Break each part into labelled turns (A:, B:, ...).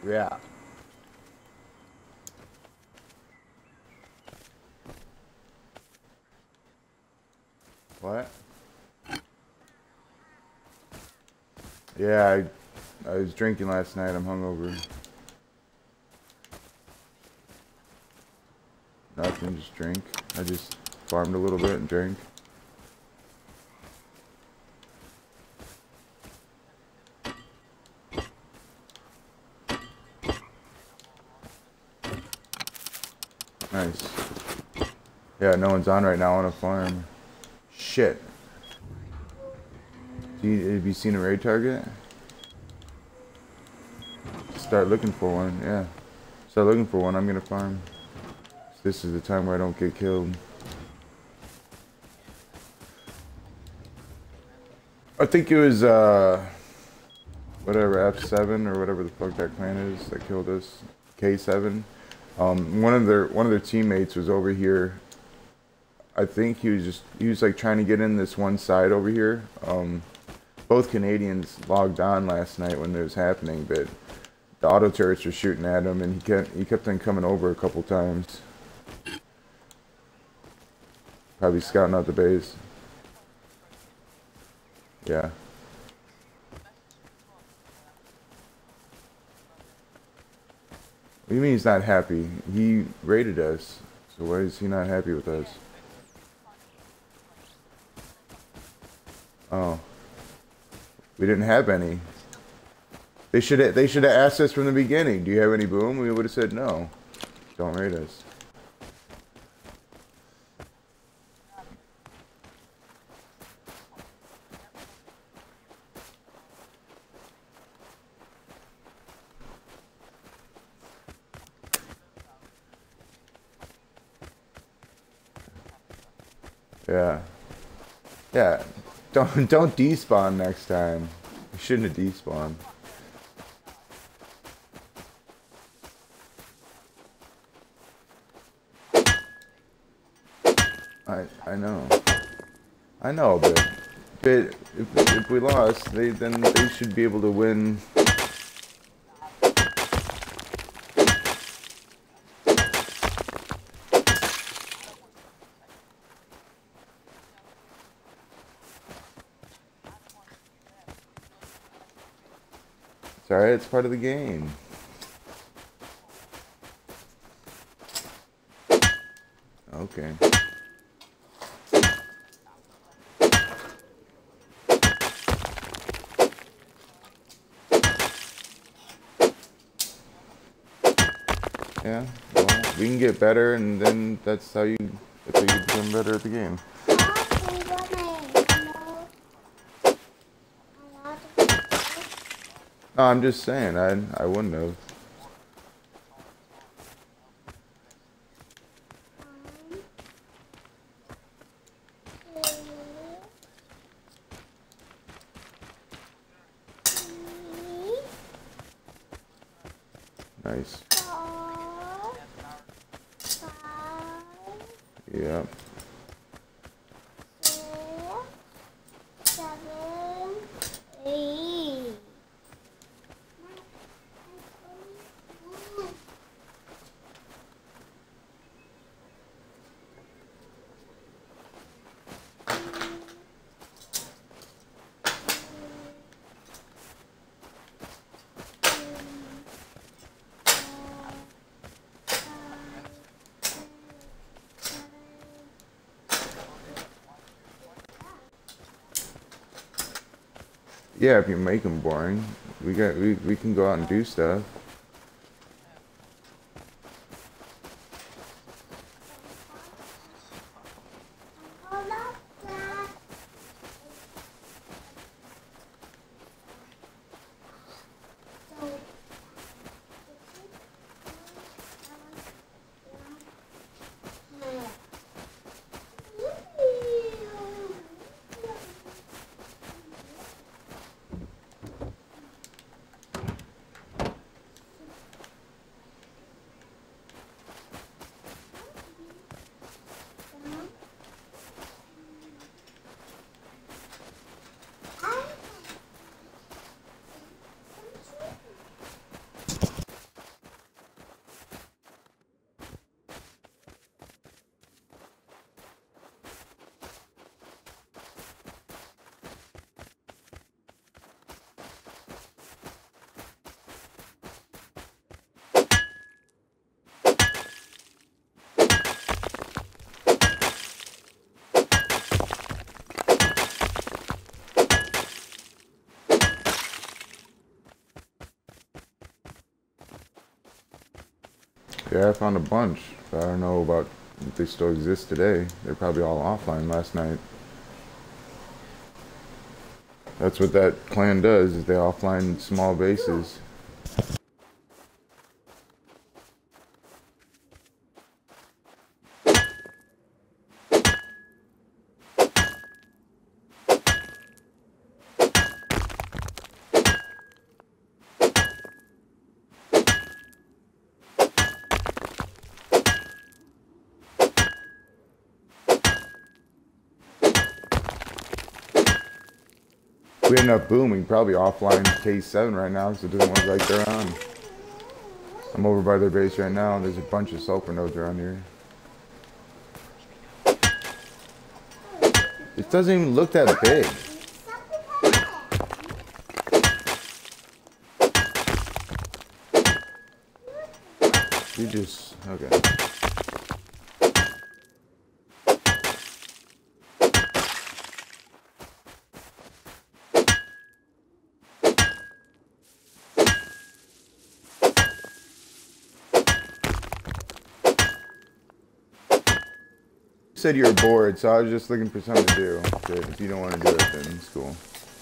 A: Yeah. What? Yeah, I was drinking last night. I'm hungover. Nothing, just drink. I just farmed a little bit and drank. Nice. Yeah, no one's on right now on a farm. Shit. Have you seen a raid target? Start looking for one, yeah. Start looking for one, I'm gonna farm. This is the time where I don't get killed. I think it was, whatever, F7 or whatever the fuck that clan is that killed us. K7. One of their teammates was over here. I think he was like trying to get in this one side over here. Both Canadians logged on last night when it was happening, but the auto turrets were shooting at him, and he kept on coming over a couple times. Probably scouting out the base. Yeah. What do you mean he's not happy? He raided us, so why is he not happy with us? Oh. We didn't have any. They should have asked us from the beginning. Do you have any boom? We would have said no. Don't raid us. Yeah. Yeah. Don't despawn next time. You shouldn't have despawned. I know. I know, but if we lost, then they should be able to win. It's alright, it's part of the game. Okay. Yeah, well, we can get better, and then that's how you become better at the game. No, I'm just saying, I wouldn't have. Nice. Yeah. Yeah, if you make them boring, we can go out and do stuff. Yeah, I found a bunch. But I don't know about if they still exist today. They're probably all offline last night. That's what that clan does, is they offline small bases. If we end up booming, probably offline K7 right now because it doesn't look like they're on. I'm over by their base right now, and there's a bunch of sulfur nodes around here. It doesn't even look that big. You just, okay. You said you were bored, so I was just looking for something to do. If you don't want to do it, then it's cool.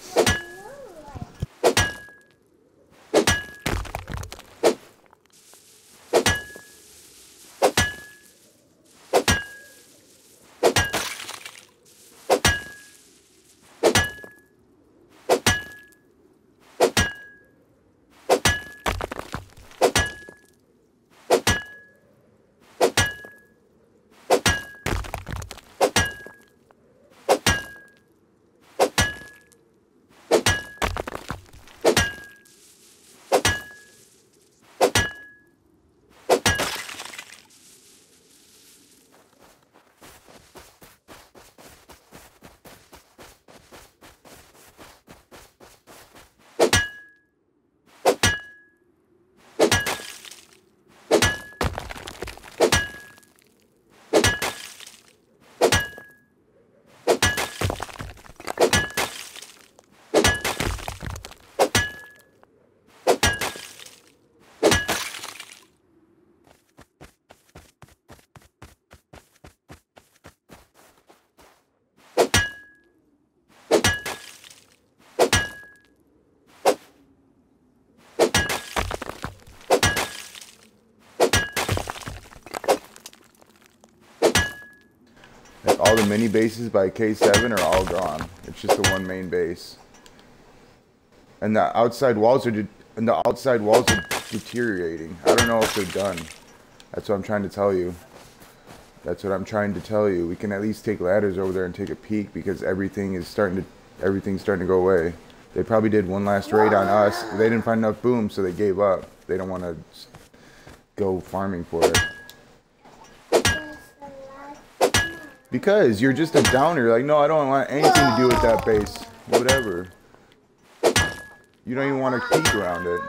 A: Like all the mini bases by K7 are all gone. It's just the one main base. And the outside walls are deteriorating. I don't know if they're done. That's what I'm trying to tell you. That's what I'm trying to tell you. We can at least take ladders over there and take a peek because everything's starting to go away. They probably did one last raid on us. They didn't find enough boom, so they gave up. They don't want to go farming for it. Because you're just a downer. Like, no, I don't want anything to do with that base. Whatever. You don't even want to peek around it.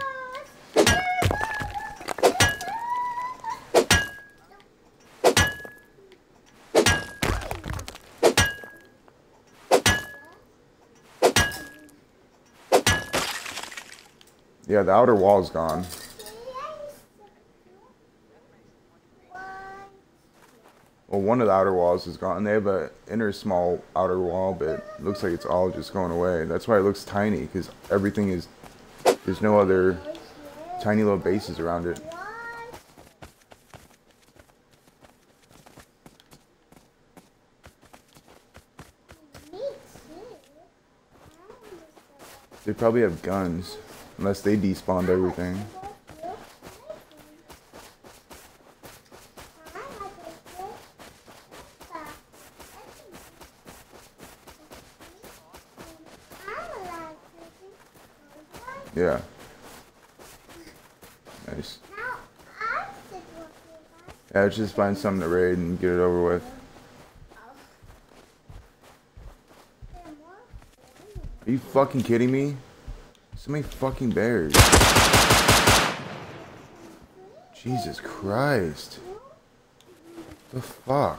A: Yeah, the outer wall's gone. Well, one of the outer walls is gone. They have an inner small outer wall, but it looks like it's all just going away. That's why it looks tiny, because everything is... There's no other tiny little bases around it. They probably have guns, unless they despawned everything. Yeah. Nice. Yeah, let's just find something to raid and get it over with. Are you fucking kidding me? So many fucking bears. Jesus Christ. The fuck?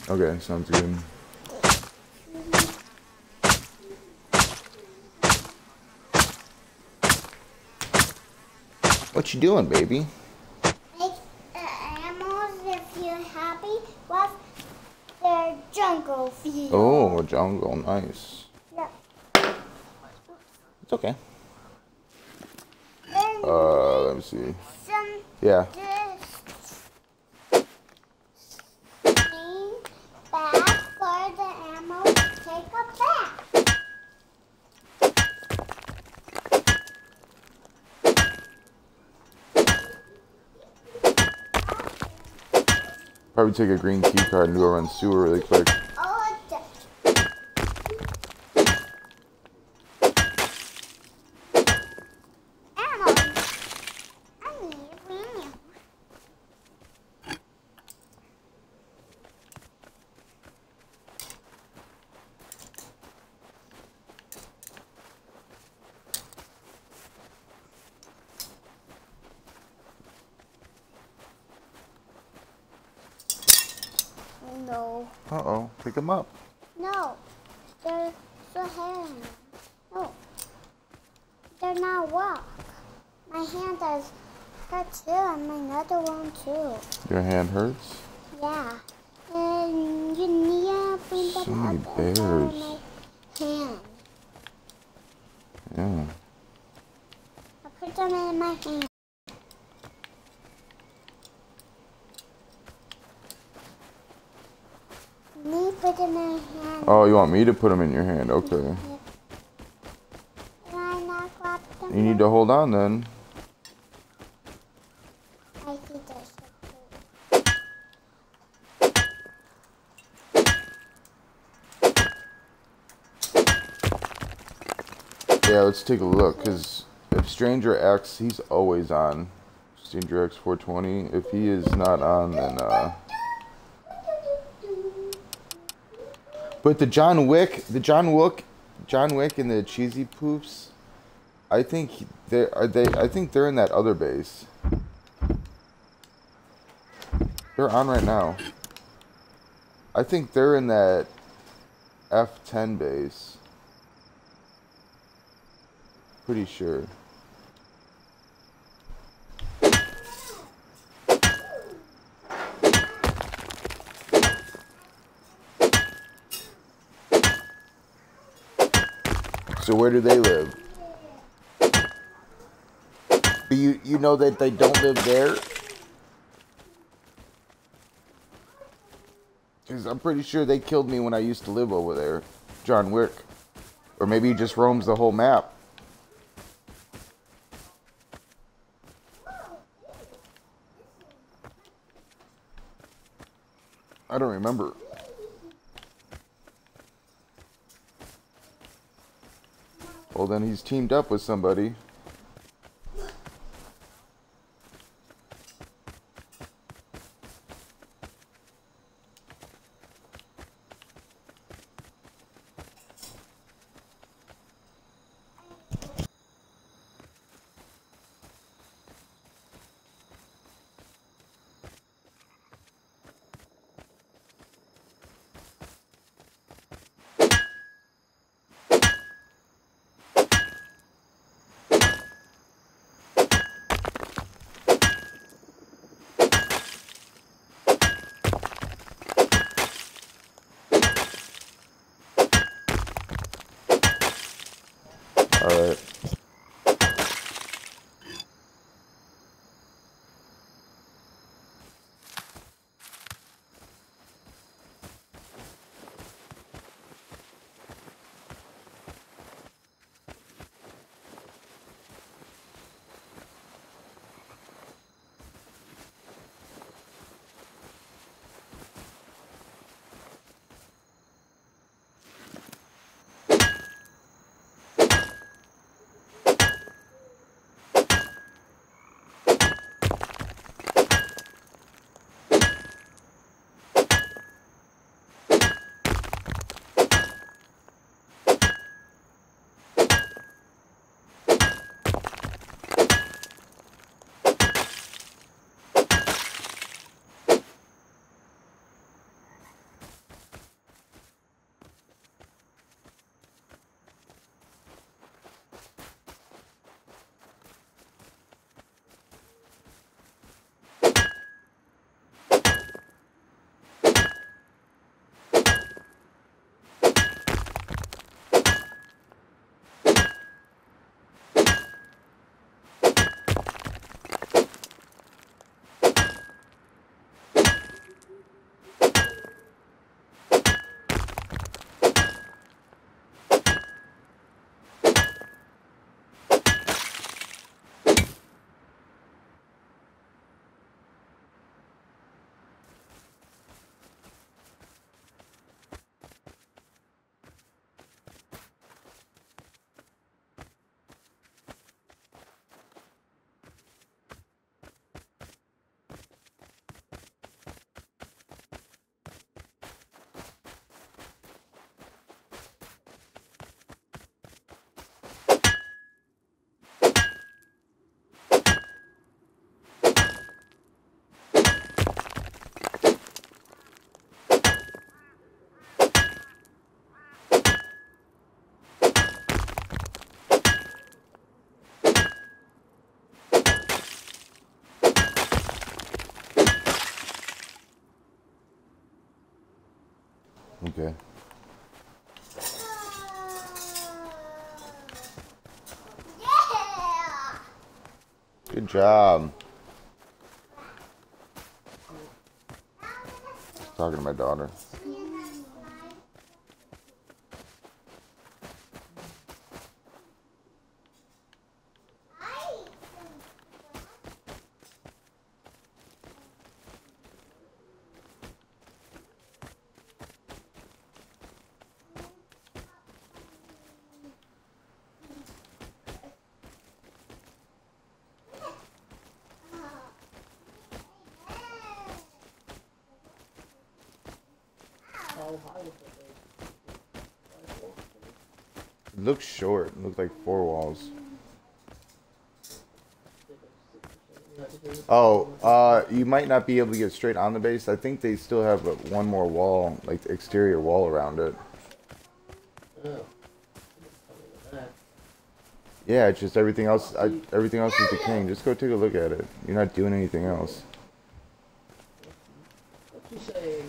A: Okay, sounds good. What you doing, baby?
B: Make the animals if you're happy with their jungle feel.
A: Oh, jungle, nice.
B: Yeah.
A: It's okay.
B: Then
A: Let me see.
B: some
A: Yeah.
B: this green bag for the animals to take a bath.
A: Probably take a green key card and go run sewer really quick.
B: Oh, animals. I need you. No.
A: Uh-oh, pick him up.
B: No. They're so hairy. No. They're not walk. My hand does hurt too, and my other one too.
A: Your hand hurts?
B: Yeah. And you need to bring them
A: So many
B: up
A: bears.
B: on my hand.
A: Yeah.
B: I put them in my hand. Me put them in my hand.
A: Oh, you want me to put him in your hand? Okay.
B: Can I not grab them?
A: You need to hold on then.
B: I think that's
A: Yeah, let's take a look, because if Stranger X, he's always on. Stranger X 420. If he is not on, then, But the John Wick and the Cheesy Poofs, I think I think they're in that other base. They're on right now. I think they're in that F10 base. Pretty sure. So where do they live? But you know that they don't live there? Because I'm pretty sure they killed me when I used to live over there. John Wick. Or maybe he just roams the whole map. I don't remember. Well, then he's teamed up with somebody. Okay.
B: Yeah.
A: Good job. Talking to my daughter. It looks short. It looks like 4 walls. Oh, you might not be able to get straight on the base. I think they still have one more wall, like the exterior wall around it. Yeah, it's just everything else. Everything else is decaying. Just go take a look at it. You're not doing anything else.
C: What you saying?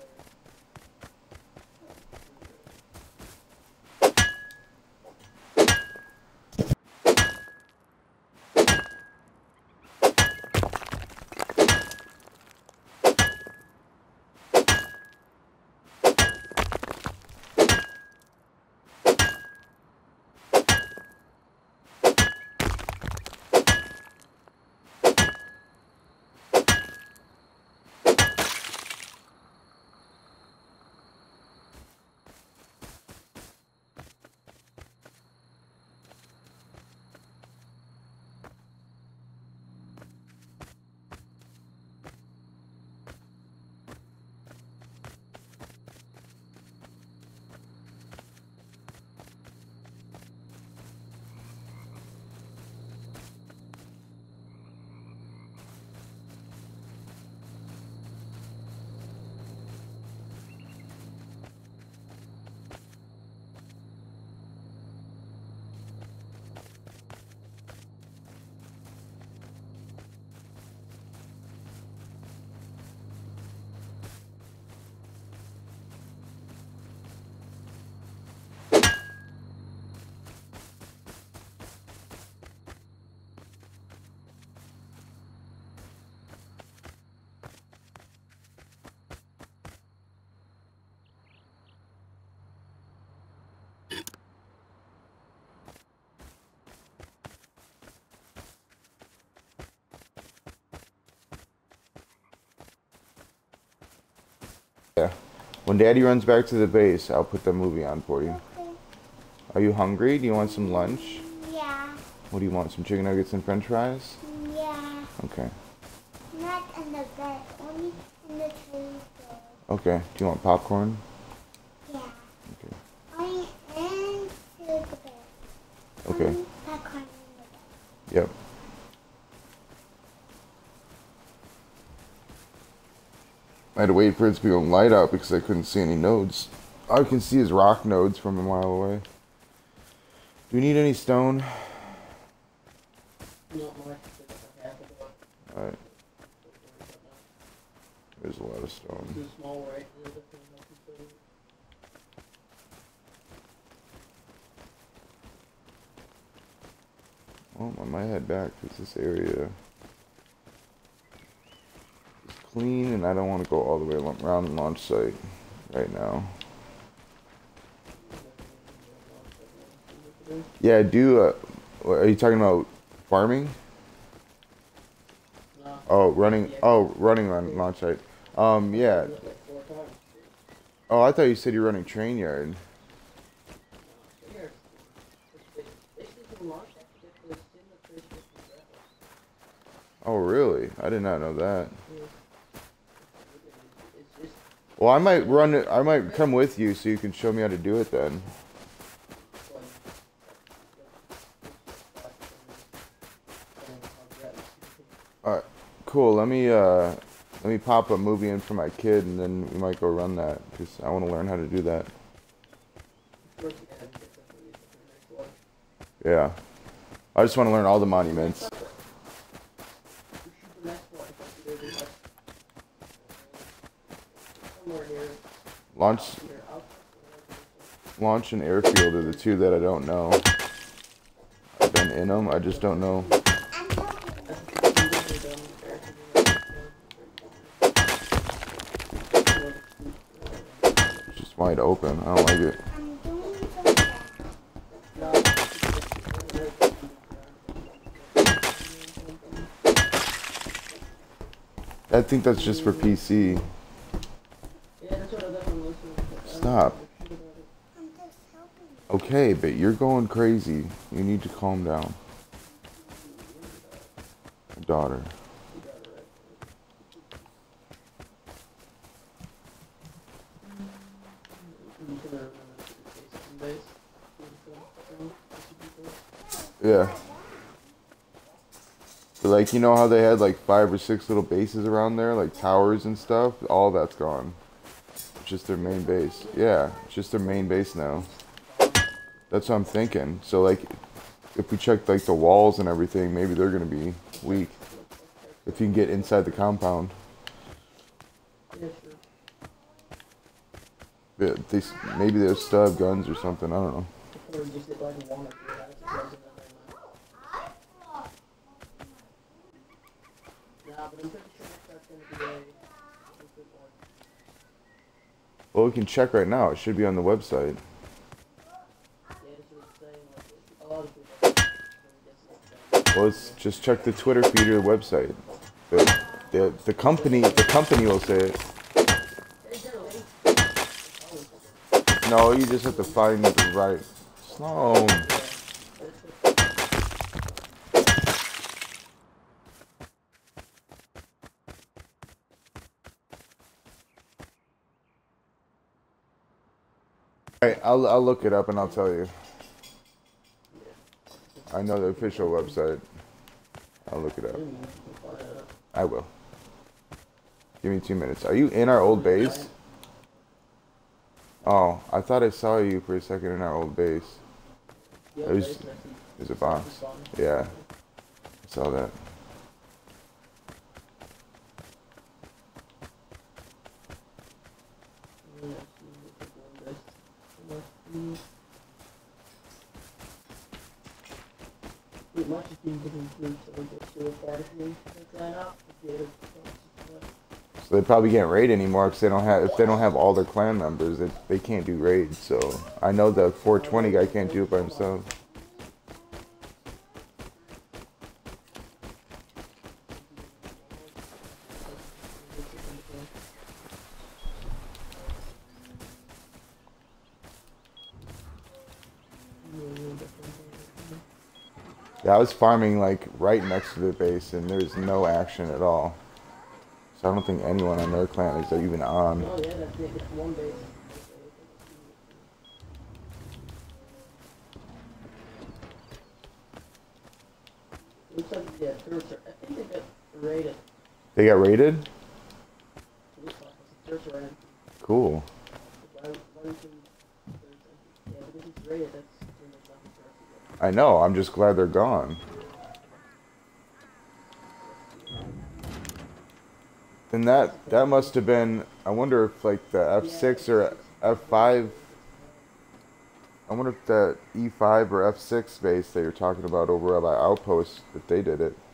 A: Yeah. When Daddy runs back to the base, I'll put the movie on for you.
B: Okay.
A: Are you hungry? Do you want some lunch?
B: Yeah.
A: What do you want? Some chicken nuggets and french fries?
B: Yeah.
A: Okay.
B: Not in the bed, only in the tree.
A: Okay. Do you want popcorn?
B: Yeah.
A: Okay.
B: Only into the bed.
A: Okay.
B: Only popcorn in the bed.
A: Yep. I had to wait for it to be on light out because I couldn't see any nodes. All I can see is rock nodes from a mile away. Do you need any stone?
C: Not much. Half of it.
A: Alright. There's a lot of stone.
C: Too small, right? There's definitely nothing to it.
A: Well, I might head back because this area is clean and I don't want to go all the way around the launch site right now. Yeah, I do. Are you talking about farming?
C: No.
A: Oh, running. Oh, running on launch site. Yeah.
C: Like 4 times.
A: Oh, I thought you said you're running train yard.
C: Here. Basically, from launch, I have to get to the sim of fish with the gravel.
A: Oh, really? I did not know that.
C: It's just
A: Well, I might run it. I might come with you so you can show me how to do it then.
C: fun.
A: All right, cool. Let me pop a movie in for my kid, and then we might go run that because I want to learn how to do that. Yeah, I just want to learn all the monuments.
C: Somewhere here.
A: Launch and airfield are the two that I don't know. I've been in them, I just don't know. It's just wide open. I don't like it.
B: I'm doing something.
A: I think that's just for PC. Stop.
B: I'm just helping.
A: Okay, but you're going crazy. You need to calm down. My daughter. Yeah. But like, you know how they had like 5 or 6 little bases around there, like towers and stuff? All that's gone. It's just their main base. Yeah, it's just their main base now. That's what I'm thinking. So like, if we check like the walls and everything, maybe they're gonna be weak. If you can get inside the compound. Maybe they still have guns or something, I don't know. Well, we can check right now. It should be on the website. Well, let's just check the Twitter feed or the website. The company will say it. No, you just have to find the right. Sloan. Alright, I'll look it up and I'll tell you. I know the official website. I'll look it up. I will. Give me 2 minutes. Are you in our old base? Oh, I thought I saw you for a second in our old base. There's a box. Yeah. I saw that. So they probably can't raid anymore because if they don't have all their clan members, they can't do raids. So I know the 420 guy can't do it by himself. Yeah, I was farming like right next to the base and there's no action at all. So I don't think anyone on their clan is even on.
C: Oh yeah, that's it. It's one base. Looks like yeah, turrets are. I think they got raided.
A: They got raided?
C: Looks like the turrets are in.
A: Cool.
C: Yeah, because it's raided. That's when there's nothing turrets.
A: I know, I'm just glad they're gone. Then that must have been, I wonder if like the F6 or F5, I wonder if that E5 or F6 base that you're talking about over by Outpost, if they did it.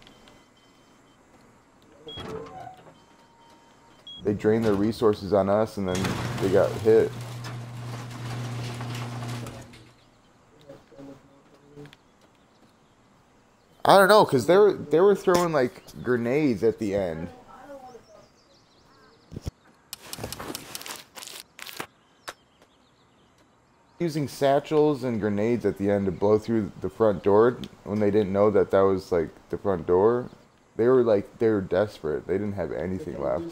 A: They drained their resources on us and then they got hit. I don't know, cause they were throwing like grenades at the end. Using satchels and grenades at the end to blow through the front door when they didn't know that was like the front door. They were desperate. They didn't have anything left.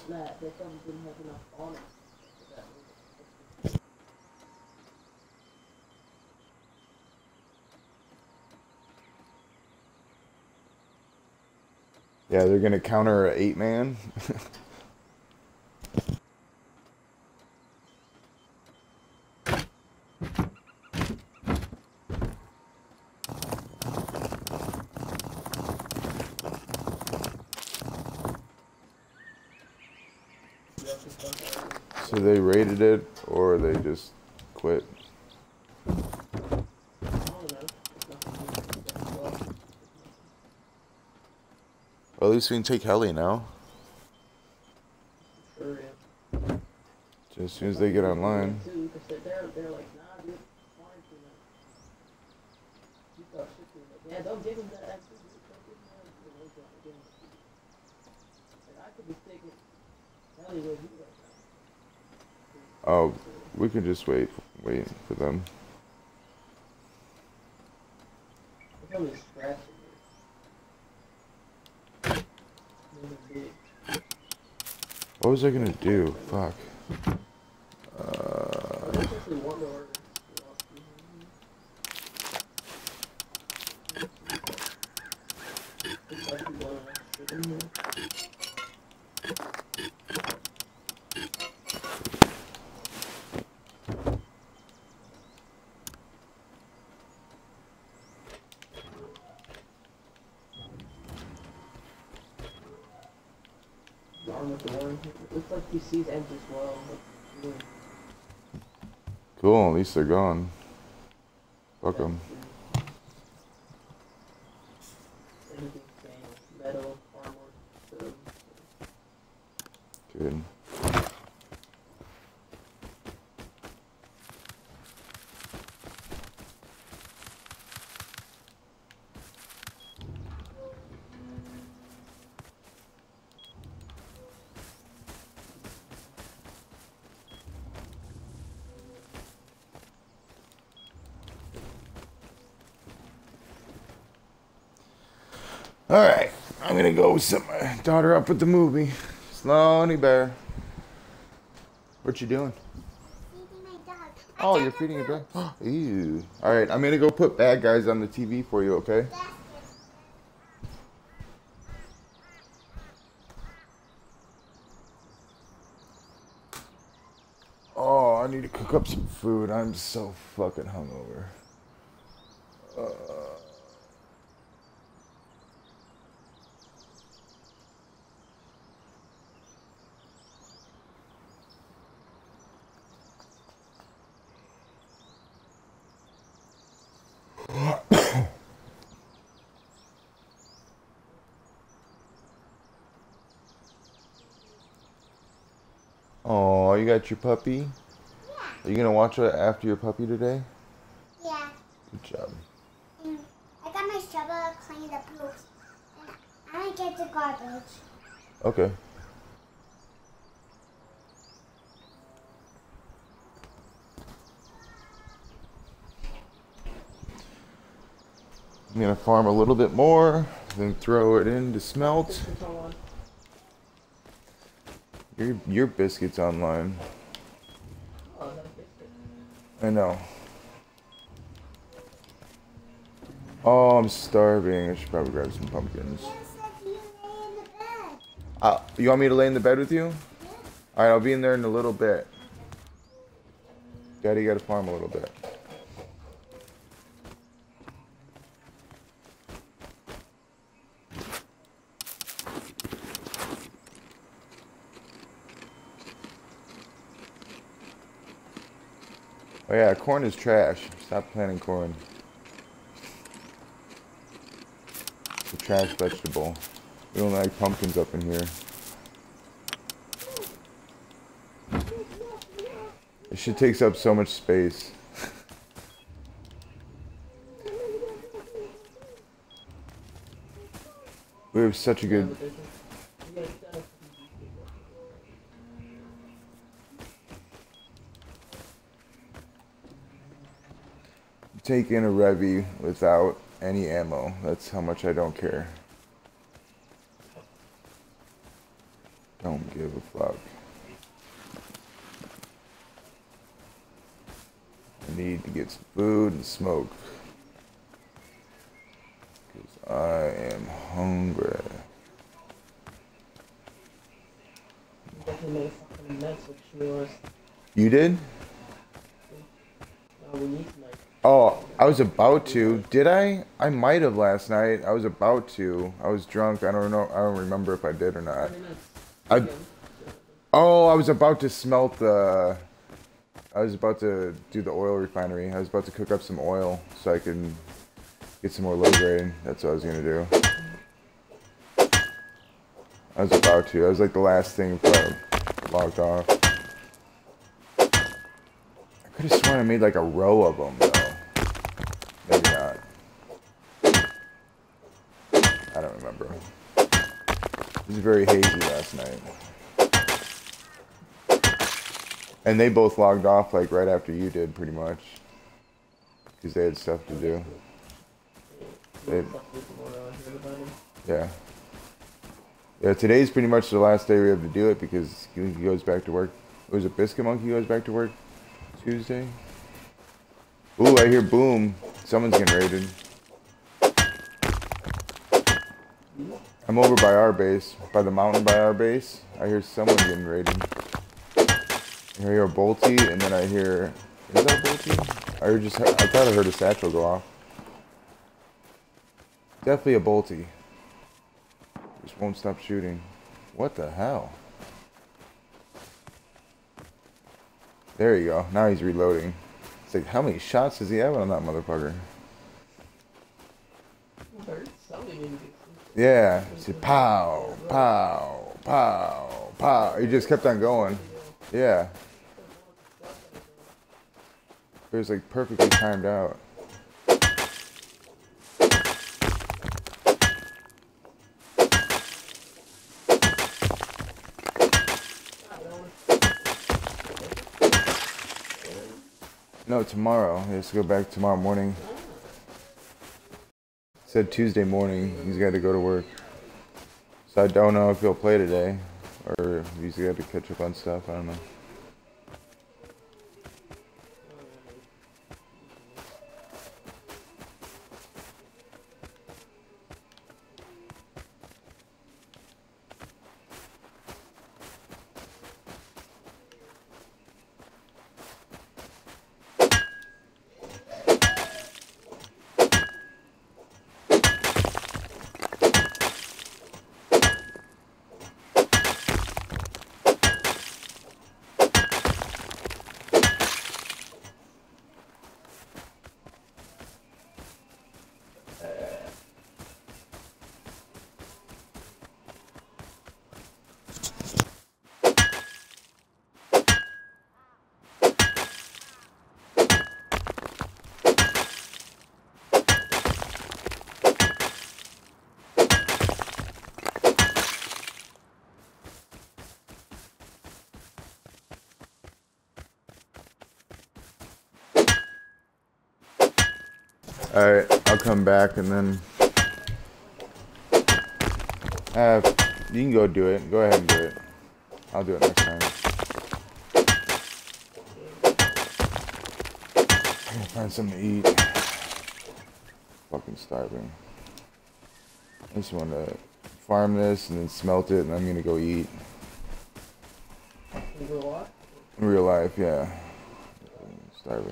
A: Yeah, they're gonna counter an 8-man. So they raided it or they just quit.
C: I don't know. It's not well.
A: Well, at least we can take heli now.
C: Sure, yeah.
A: Just as soon as they get online.
C: Too, because they're like, nah, dude, quarantine them. You thought shit to them. Yeah, don't give them that extra. Don't give them that. You know, don't give them that. Like, I could be sticking heli with you right now.
A: Oh, we can just wait for them.
C: Look how many scraps in here. Big.
A: What was I gonna do? Fuck.
C: I just actually want to order. It's actually one of my shit in here. Arm with the one. It looks like PC's ends as well. Like, really.
A: Cool, at least they're gone. Fuck them.
C: Anything saying metal, armor, food.
A: Good. Alright, I'm gonna go set my daughter up with the movie. Slowly bear. What you doing?
B: Feeding my dog.
A: Oh, you're feeding your dog? Ew. Alright, I'm gonna go put Bad Guys on the TV for you, okay? Oh, I need to cook up some food. I'm so fucking hungover. Oh, you got your puppy?
B: Yeah.
A: Are you gonna watch it after your puppy today?
B: Yeah.
A: Good job.
B: I got my shovel to clean the poops. And I get the garbage.
A: Okay. I'm gonna farm a little bit more, then throw it in to smelt.
C: Biscuits on one.
A: Your biscuit's online.
C: Oh, I got a biscuit.
A: I know. Oh, I'm starving. I should probably grab some pumpkins.
B: Yes, if you lay in the bed.
A: You want me to lay in the bed with you?
B: Yeah.
A: Alright, I'll be in there in a little bit. Daddy gotta farm a little bit. Oh yeah, corn is trash. Stop planting corn. It's a trash vegetable. We don't like pumpkins up in here. It shit takes up so much space. We have such a good... Take in a Revy without any ammo. That's how much I don't care. Don't give a fuck. I need to get some food and smoke. Because I am hungry.
C: You definitely made a fucking mess with yours.
A: You did?
C: No, we need tonight.
A: Oh, I was about to. Did I? I might have last night. I was about to. I was drunk. I don't know. I don't remember if I did or not. I was about to smelt the I was about to do the oil refinery. I was about to cook up some oil so I can get some more low grade. That's what I was gonna do. I was about to. That was like the last thing before I logged off. I could have sworn I made like a row of them though. Maybe not. I don't remember. It was very hazy last night. And they both logged off like right after you did, pretty much. Because they had stuff to do. Yeah. Yeah, today's pretty much the last day we have to do it because he goes back to work. Was it Biscuit Monkey goes back to work Tuesday? Ooh, I hear boom. Someone's getting raided. I'm over by our base, by the mountain by our base. I hear someone getting raided. I hear a bolty, and then I hear... Is that a bolty? I thought I heard a satchel go off. Definitely a bolty. Just won't stop shooting. What the hell? There you go. Now he's reloading. It's like, how many shots does he have on that motherfucker? Yeah. See, pow, pow, pow, pow. He just kept on going. Yeah. It was like perfectly timed out. No, tomorrow. He has to go back tomorrow morning. Said Tuesday morning he's got to go to work. So I don't know if he'll play today or if he's got to catch up on stuff. I don't know. Alright, I'll come back and then... you can go do it. Go ahead and do it. I'll do it next time. I gotta find something to eat. Fucking starving. I just want to farm this and then smelt it and I'm gonna go eat.
C: In real life?
A: In real life, yeah. Starving.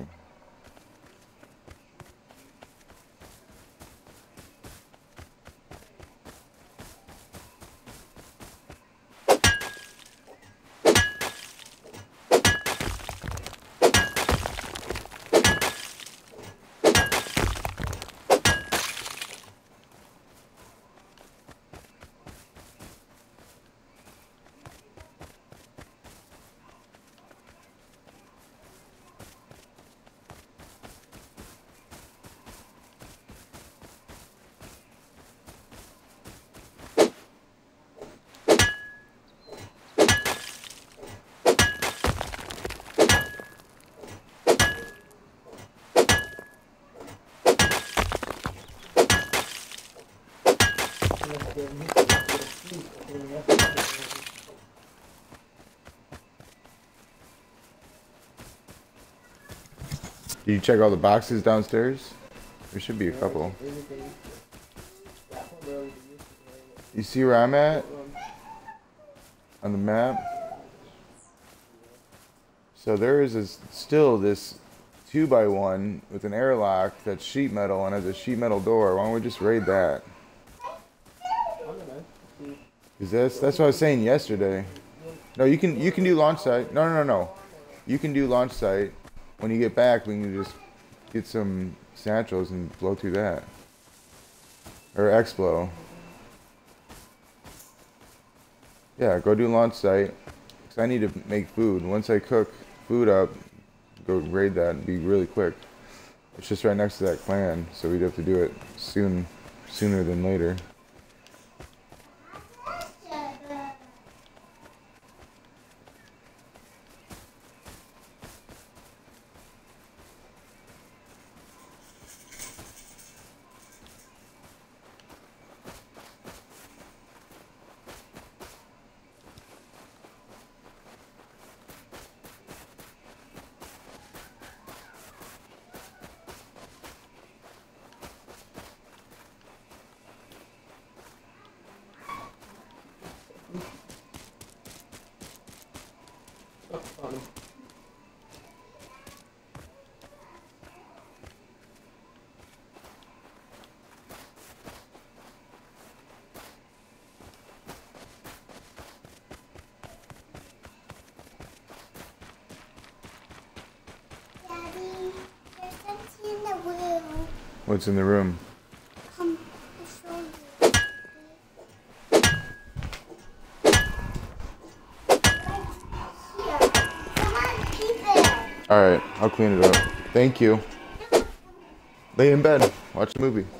A: Did you check all the boxes downstairs? There should be a couple. You see where I'm at? On the map? So there is still this 2x1 with an airlock that's sheet metal and has a sheet metal door. Why don't we just raid that? Is that's what I was saying yesterday. No, you can do launch site. No. You can do launch site. when you get back, we can just get some satchels and blow through that. Or X-Blow. Yeah, go do launch site. Because I need to make food. Once I cook food up, go raid that and be really quick. It's just right next to that clan, so we'd have to do it sooner than later.
C: Oh, found him.
B: Daddy, there's something in the room.
A: What's in the room?
B: Come, I'll show you. Here. Come on, keep it.
A: Alright, I'll clean it up. Thank you. Lay in bed. Watch a movie.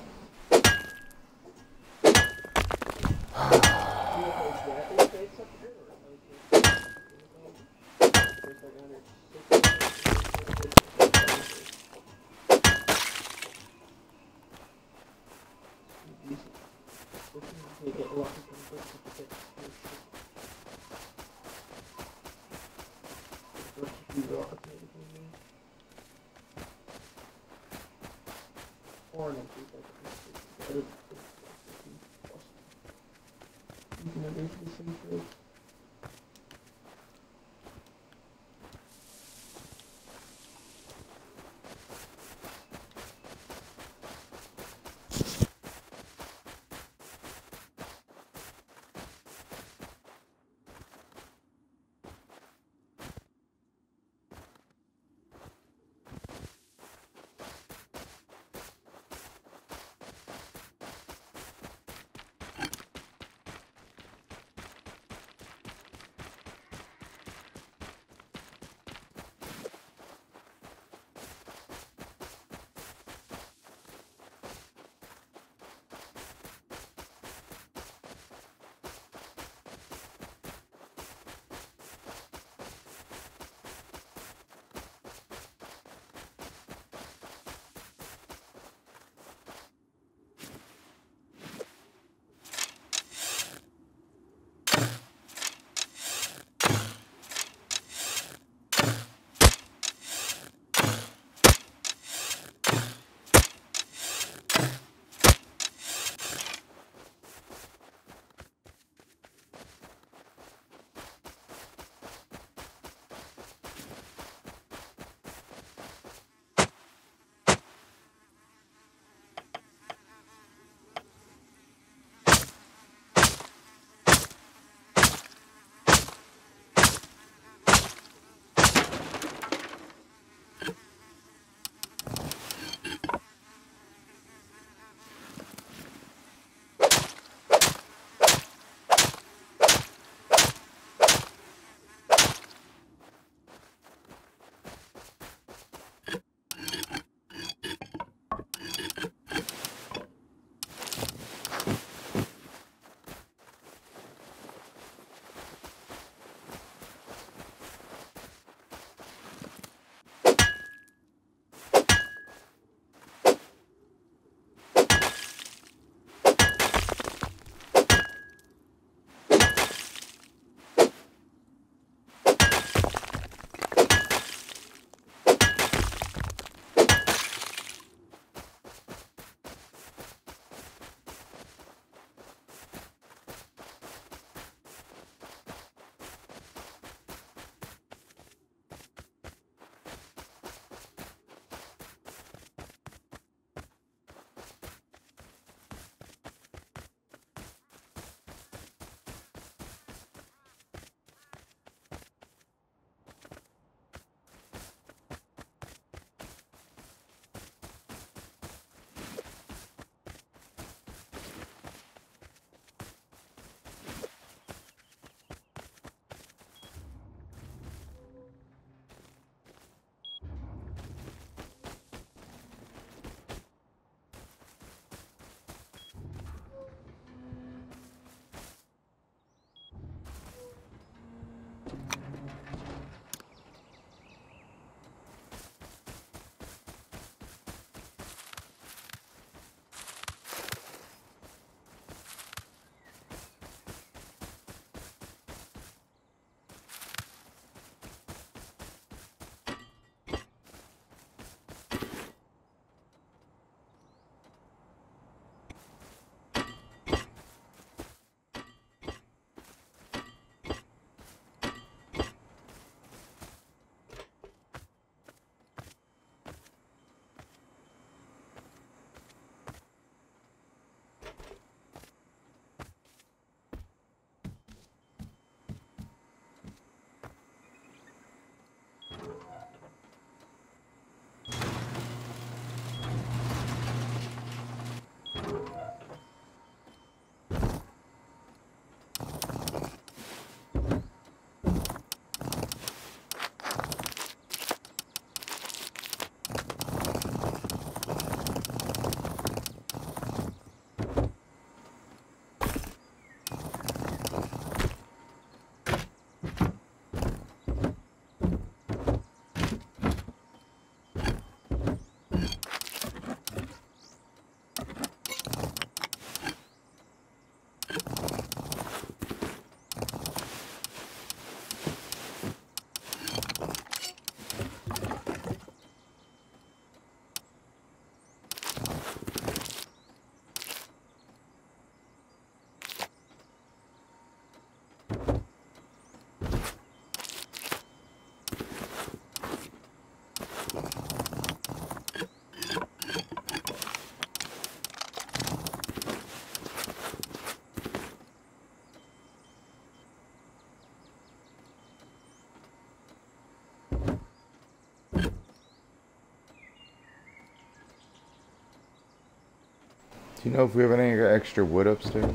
A: Do you know if we have any extra wood upstairs?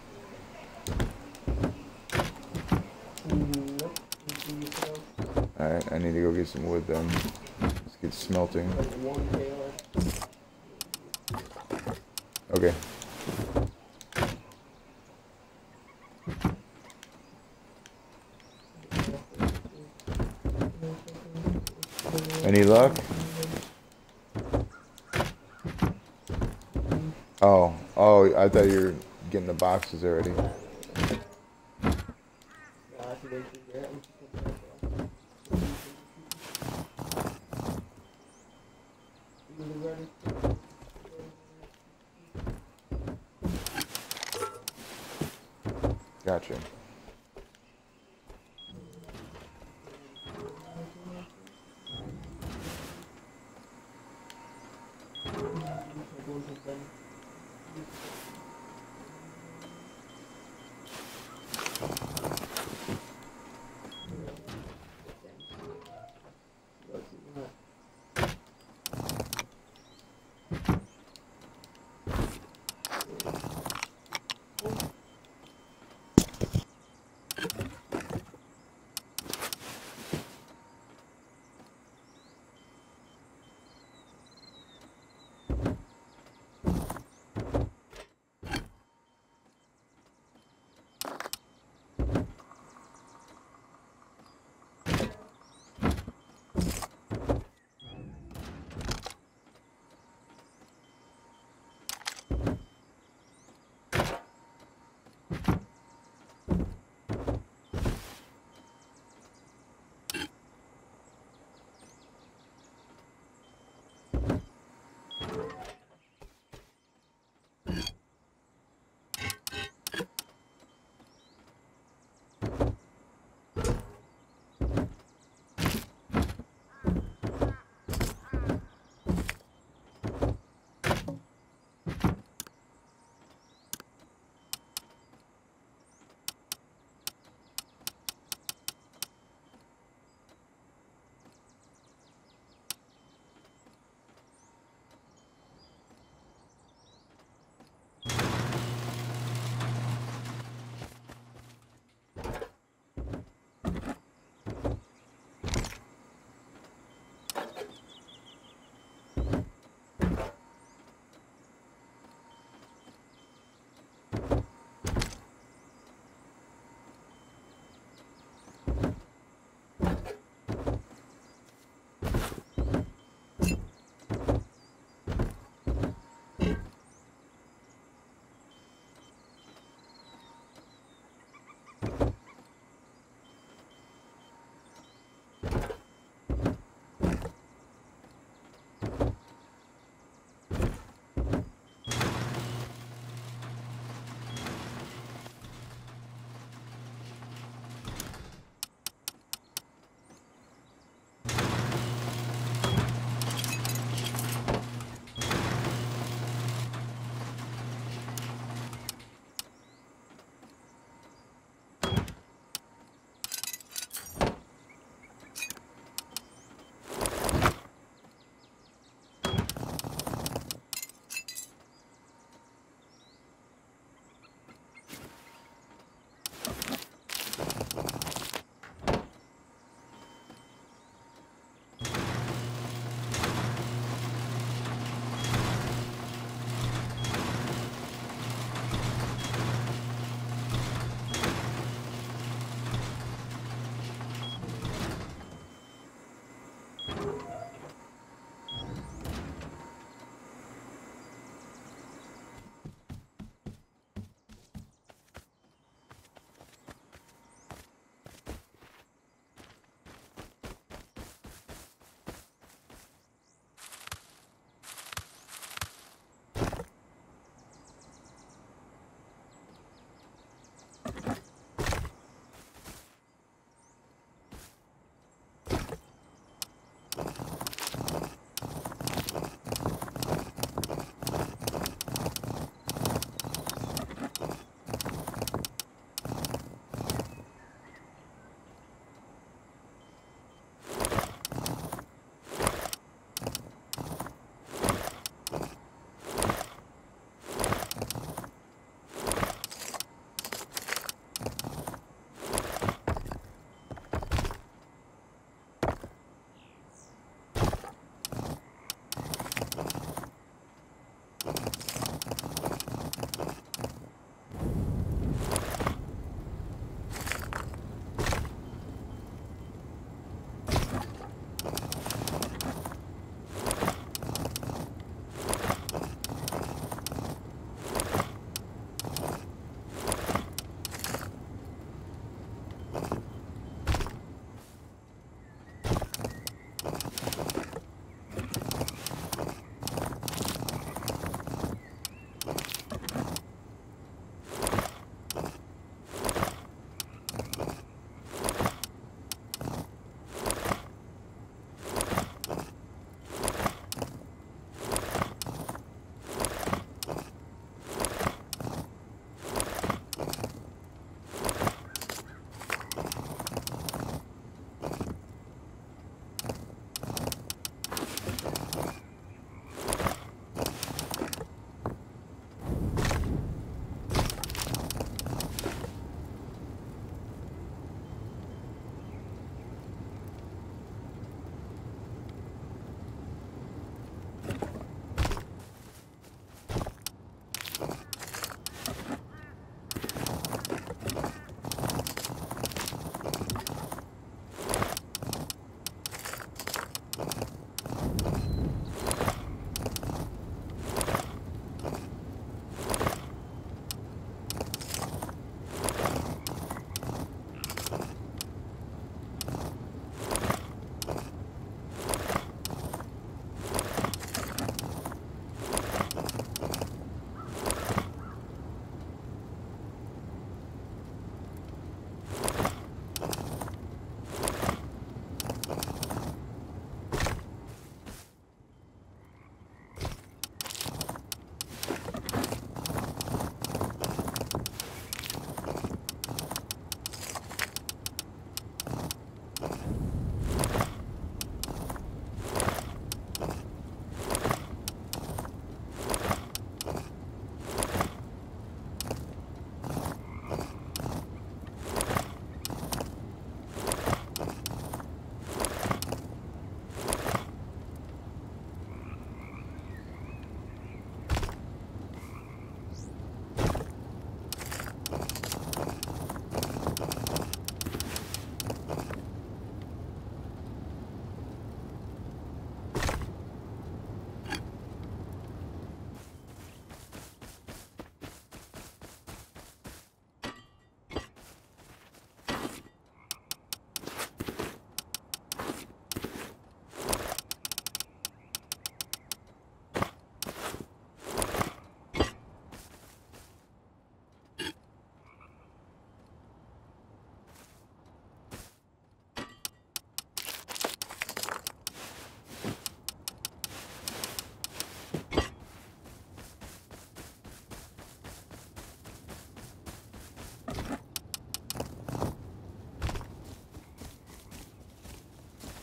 C: Nope. You see yourself?
A: Alright, I need to go get some wood then. Let's get smelting.
C: Like one tail.
A: Okay. Any luck? Oh, I thought you were getting the boxes already.
C: No, I should wait till you're at when she comes back. You ready?
A: Gotcha.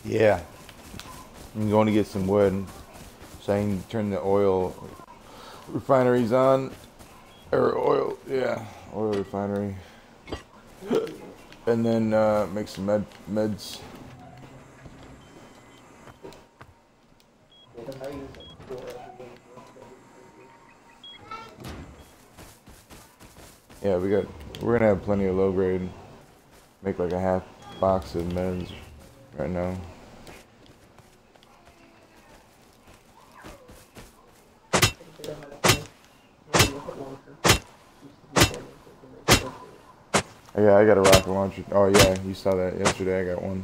A: Yeah. I'm going to get some wood so I can turn the oil refineries on. Or oil, yeah, oil refinery. And then make some meds.
C: Because I use like 4 every day.
A: Yeah, we're gonna have plenty of low grade. Make like a half box of meds right now. Yeah, I got a rocket launcher. Oh yeah, you saw that yesterday. I got one.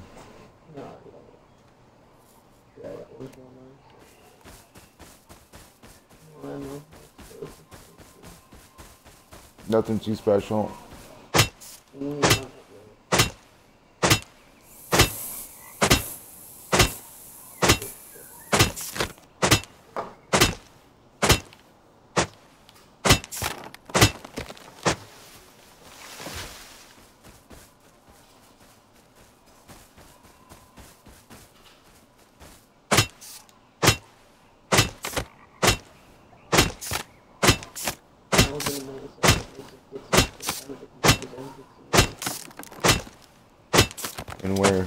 A: Nothing too special. And where?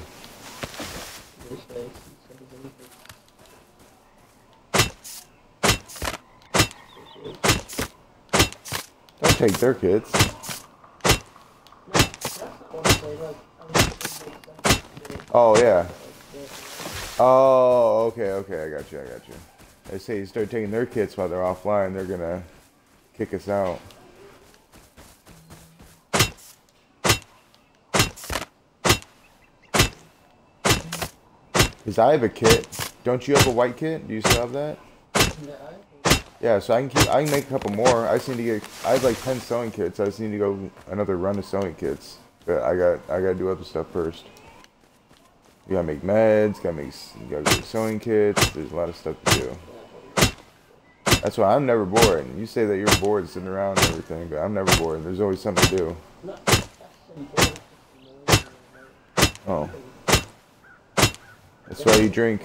A: Don't take their kids. Oh yeah. Oh, okay, I got you. They say you start taking their kits while they're offline, they're gonna kick us out. Cause I have a kit. Don't you have a white kit? Do you still have that? Yeah, so I can make a couple more. I have like 10 sewing kits. I just need to go another run of sewing kits. But I gotta do other stuff first. You gotta make meds, you gotta do sewing kits. There's a lot of stuff to do. That's why I'm never bored. You say that you're bored sitting around and everything, but I'm never bored. There's always something to do. Oh. That's why you drink.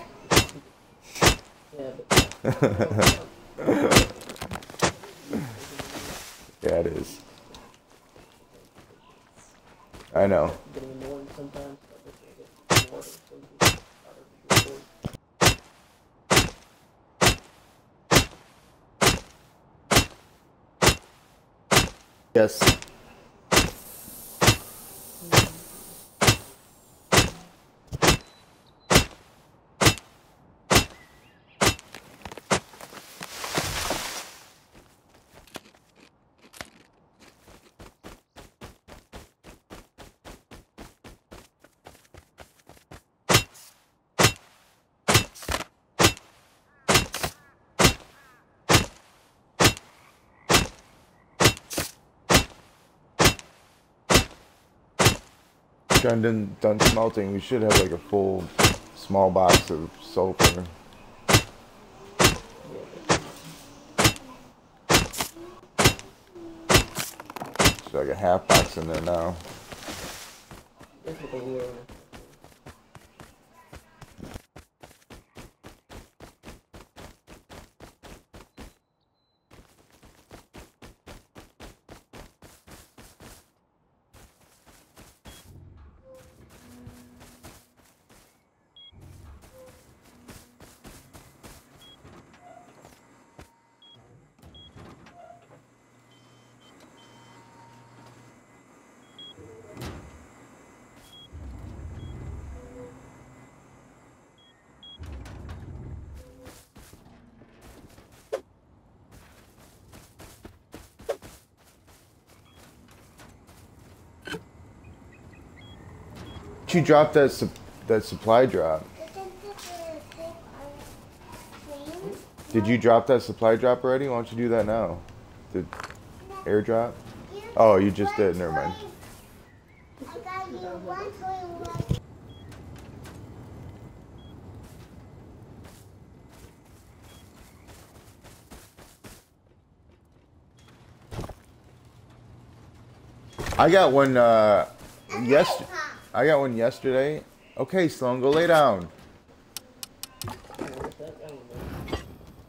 A: Yeah, it is. I know. Yes. Done smelting, we should have like a full small box of sulfur. There's like a half box in there now. You dropped that supply drop. Did you drop that supply drop already? Why don't you do that now? The airdrop? Oh, you just did. Never mind. I got one I got one yesterday. Okay, Sloan, go lay down.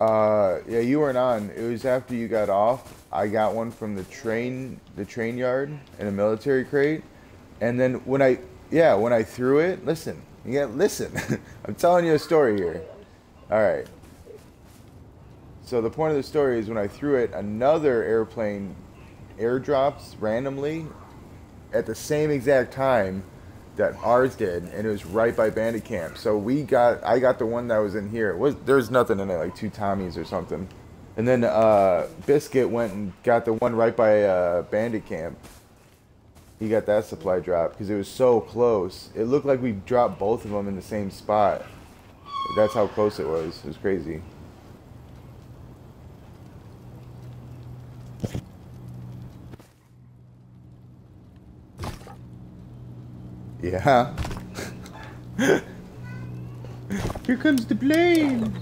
A: Yeah, you weren't on. It was after you got off. I got one from the train yard in a military crate. And then when I threw it, listen, yeah, listen. I'm telling you a story here. All right. So the point of the story is when I threw it, another airplane airdrops randomly at the same exact time that ours did, and it was right by Bandit Camp. So I got the one that was in here. There's nothing in it, like 2 Tommies or something. And then Biscuit went and got the one right by Bandit Camp. He got that supply drop because it was so close. It looked like we dropped both of them in the same spot. That's how close it was. It was crazy. Yeah. Here comes the plane.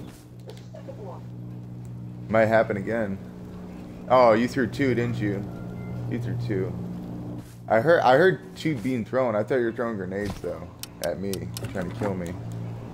A: Might happen again. Oh, you threw 2, didn't you? You threw 2. I heard 2 being thrown. I thought you were throwing grenades though at me, trying to kill me.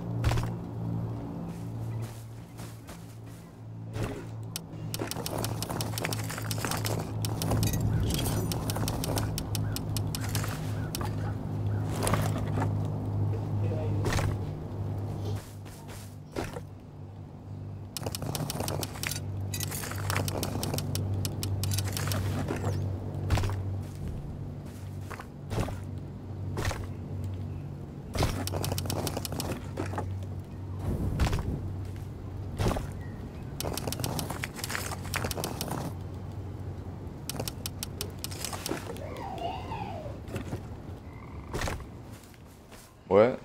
A: What?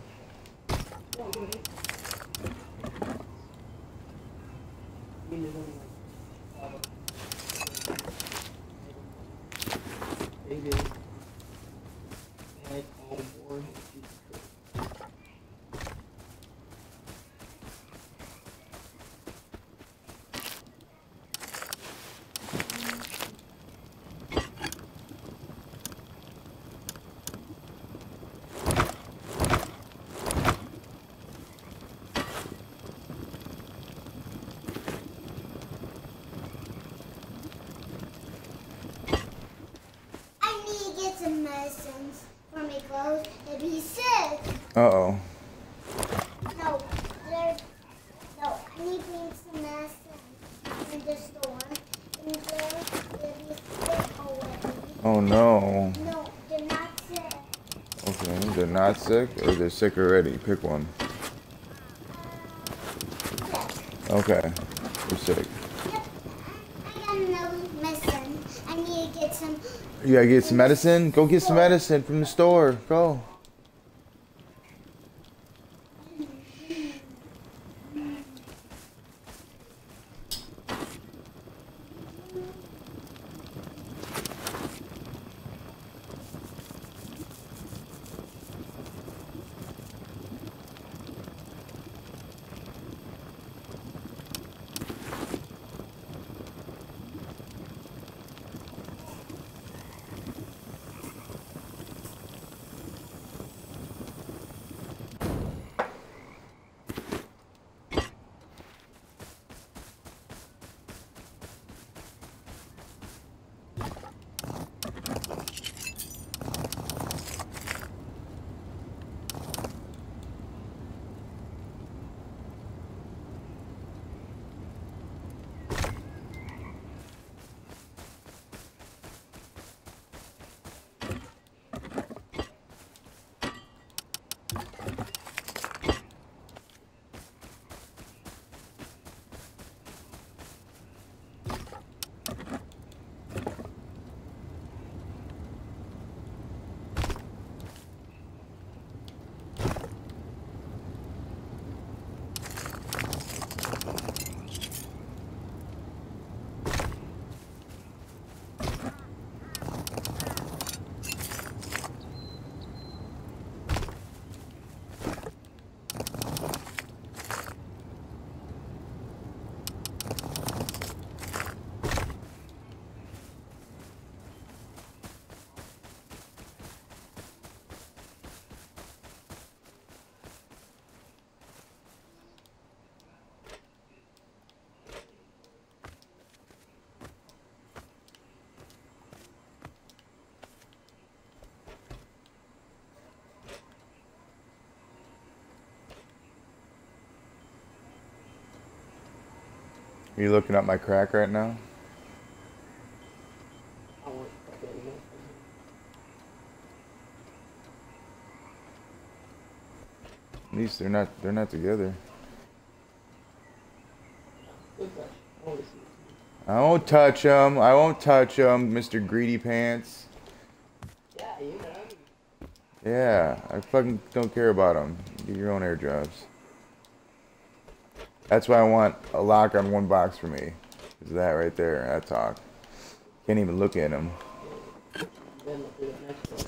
B: Medicines for my clothes and be sick.
A: Uh-oh.
B: No, I need to bring some medicine in the store. And they'll be sick already.
A: Oh no.
B: No, they're not sick.
A: Okay, they're not sick or they're sick already. Pick one. Okay, they're sick.
B: Yep. I got no medicine. I need to get some.
A: You gotta get some medicine? Go get some medicine from the store. Go. Are you looking up my crack right now?
C: I want okay, you know.
A: At least they're not together.
C: Good touch. I want to see it.
A: I won't touch them. I won't touch them, Mr. Greedy Pants.
C: Yeah, you know.
A: Yeah, I fucking don't care about them. Get your own airdrops. That's why I want a lock on one box for me. Is that right there? That talk. Can't even look at them.
C: Then look at the next one.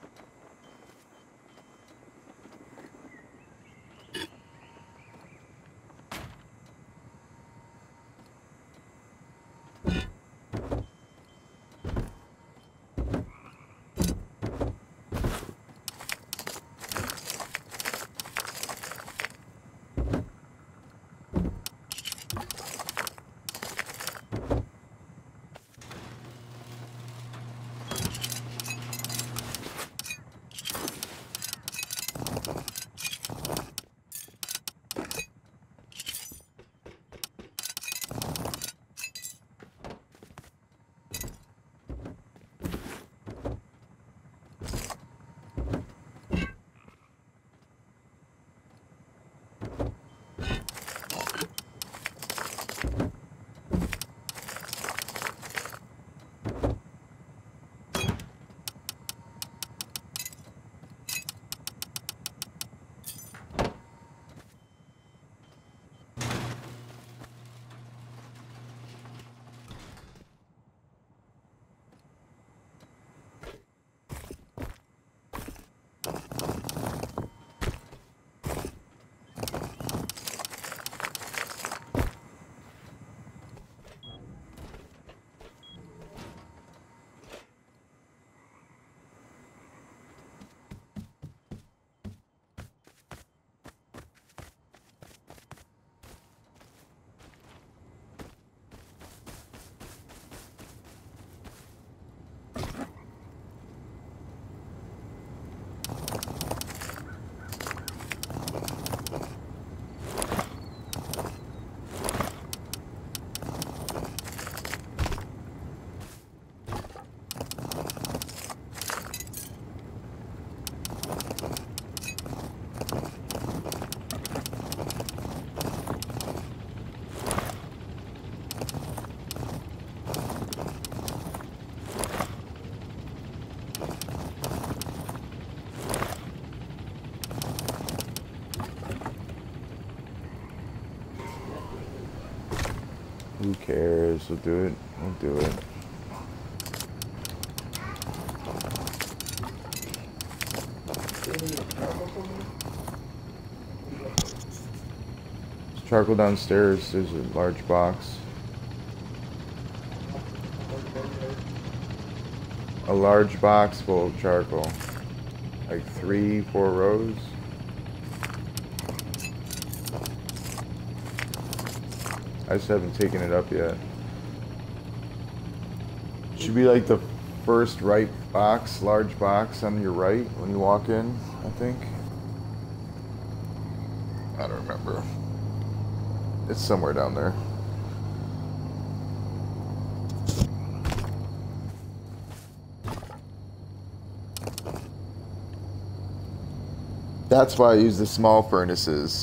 A: Who cares? We'll do it. We'll do it. There's charcoal downstairs. There's a large box. A large box full of charcoal. Like 3, 4 rows. I just haven't taken it up yet. Should be like the first right box, large box on your right when you walk in, I think. I don't remember. It's somewhere down there. That's why I use the small furnaces.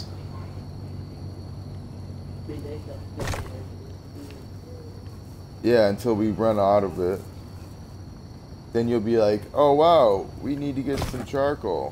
A: Yeah, until we run out of it. Then you'll be like, oh wow, we need to get some charcoal.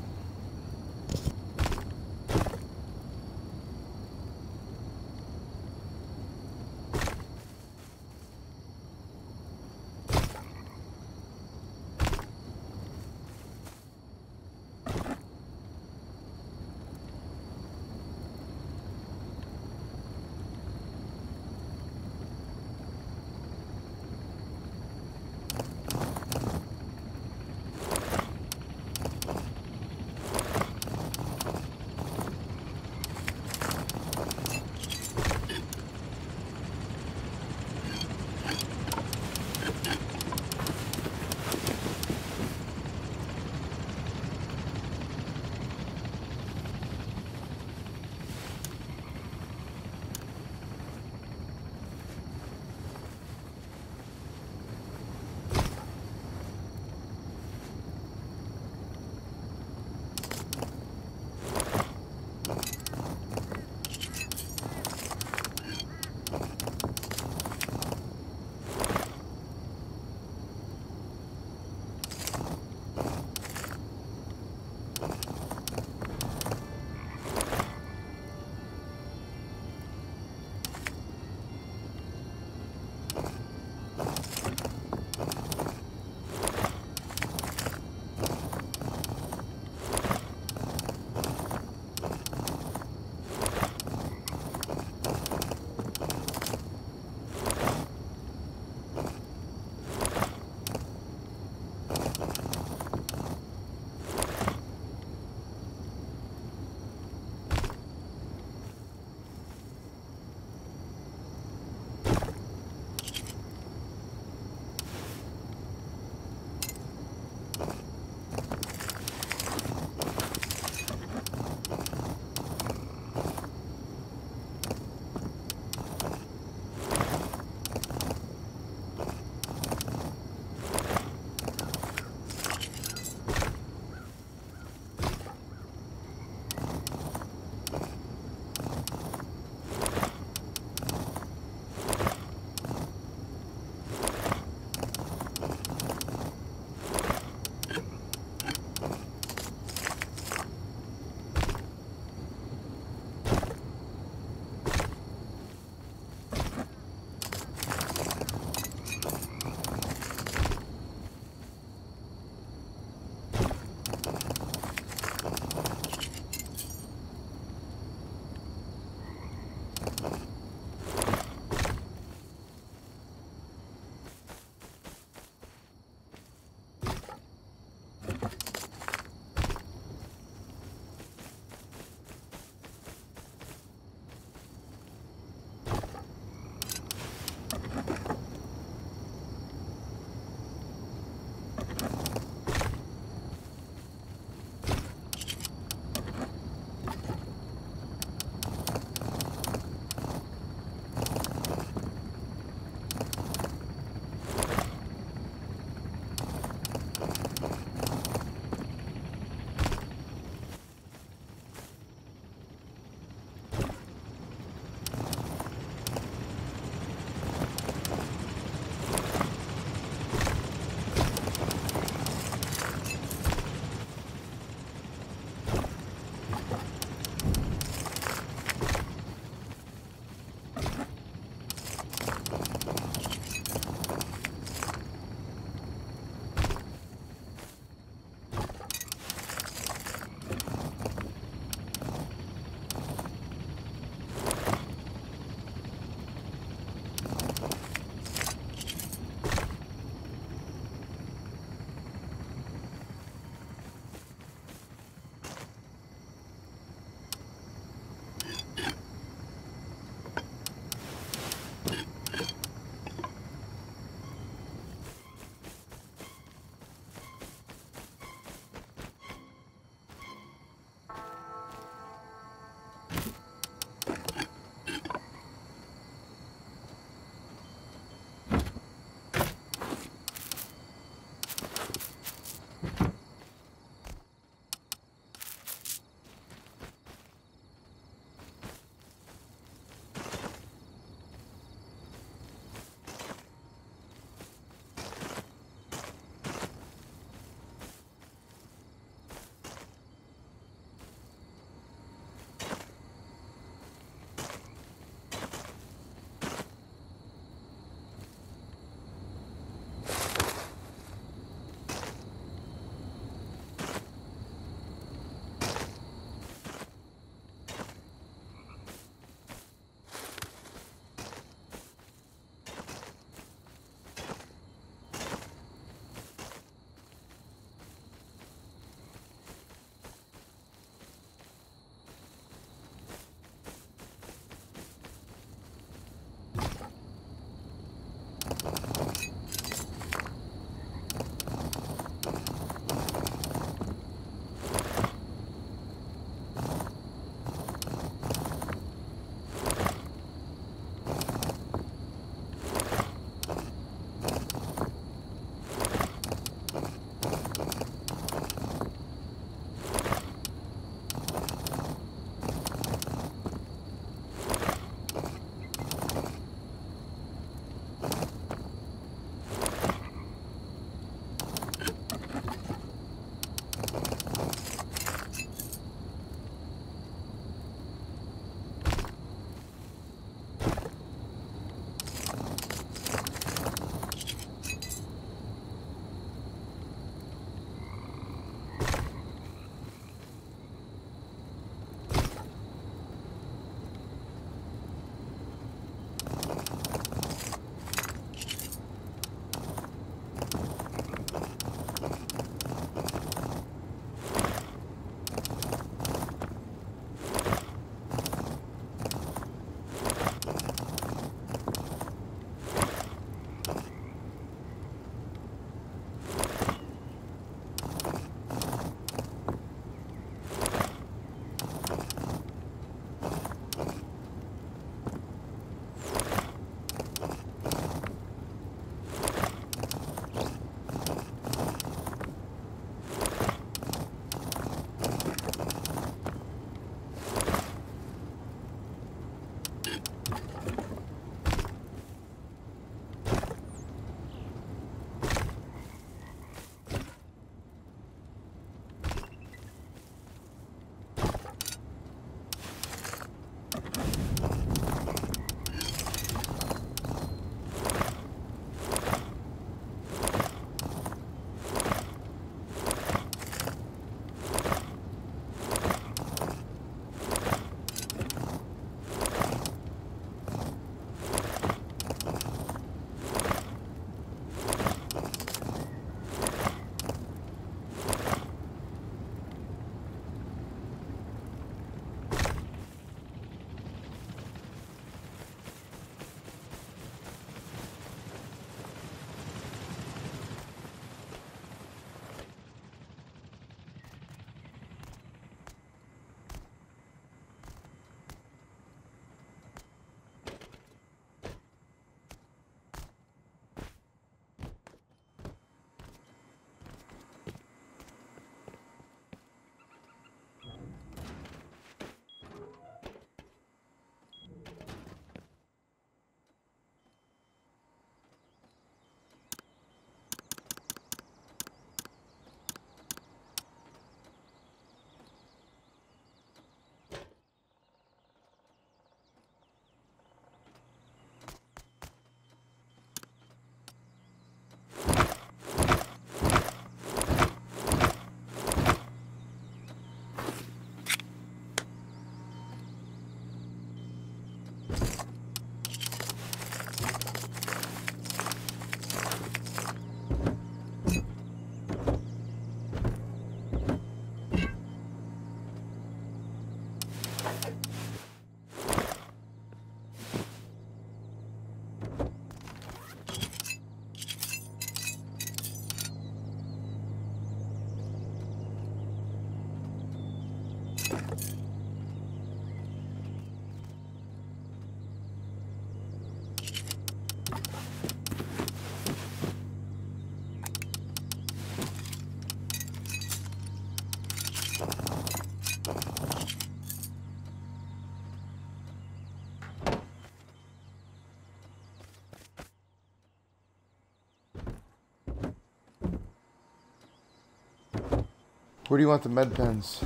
A: Where do you want the med pens?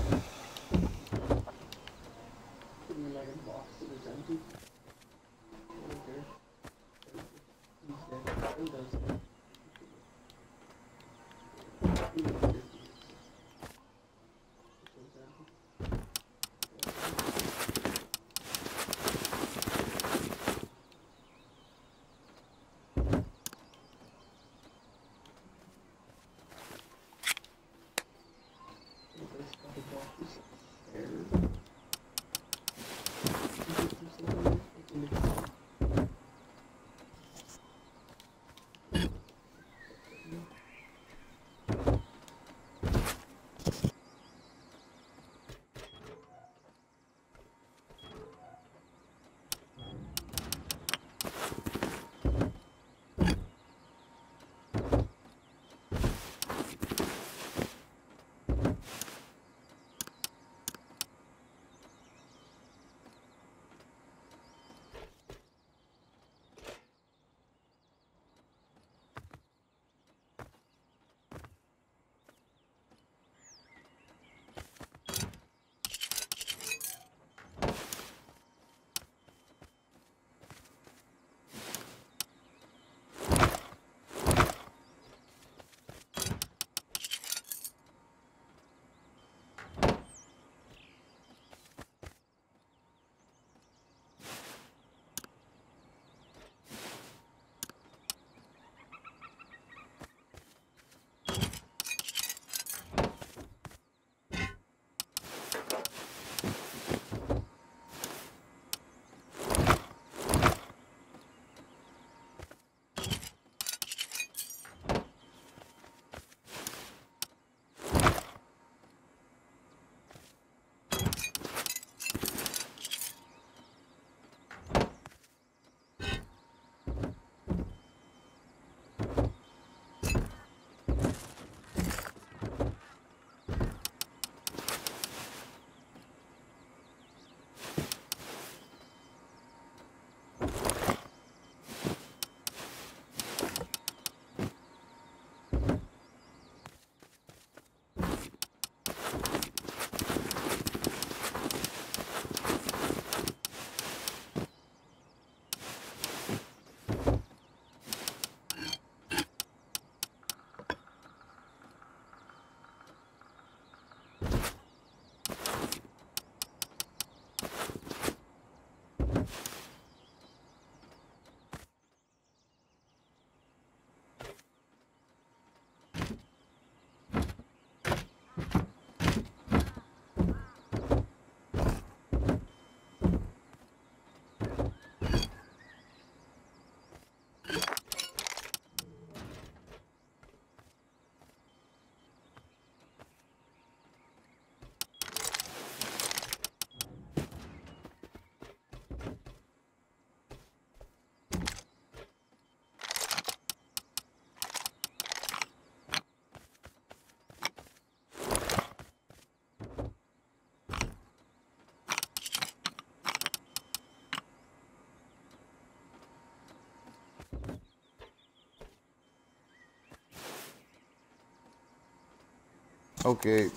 C: Put them in like a box that is empty. Right there. He's dead. Oh, that's dead. He was 50. This one's empty. There's a couple boxes there.
A: Okay.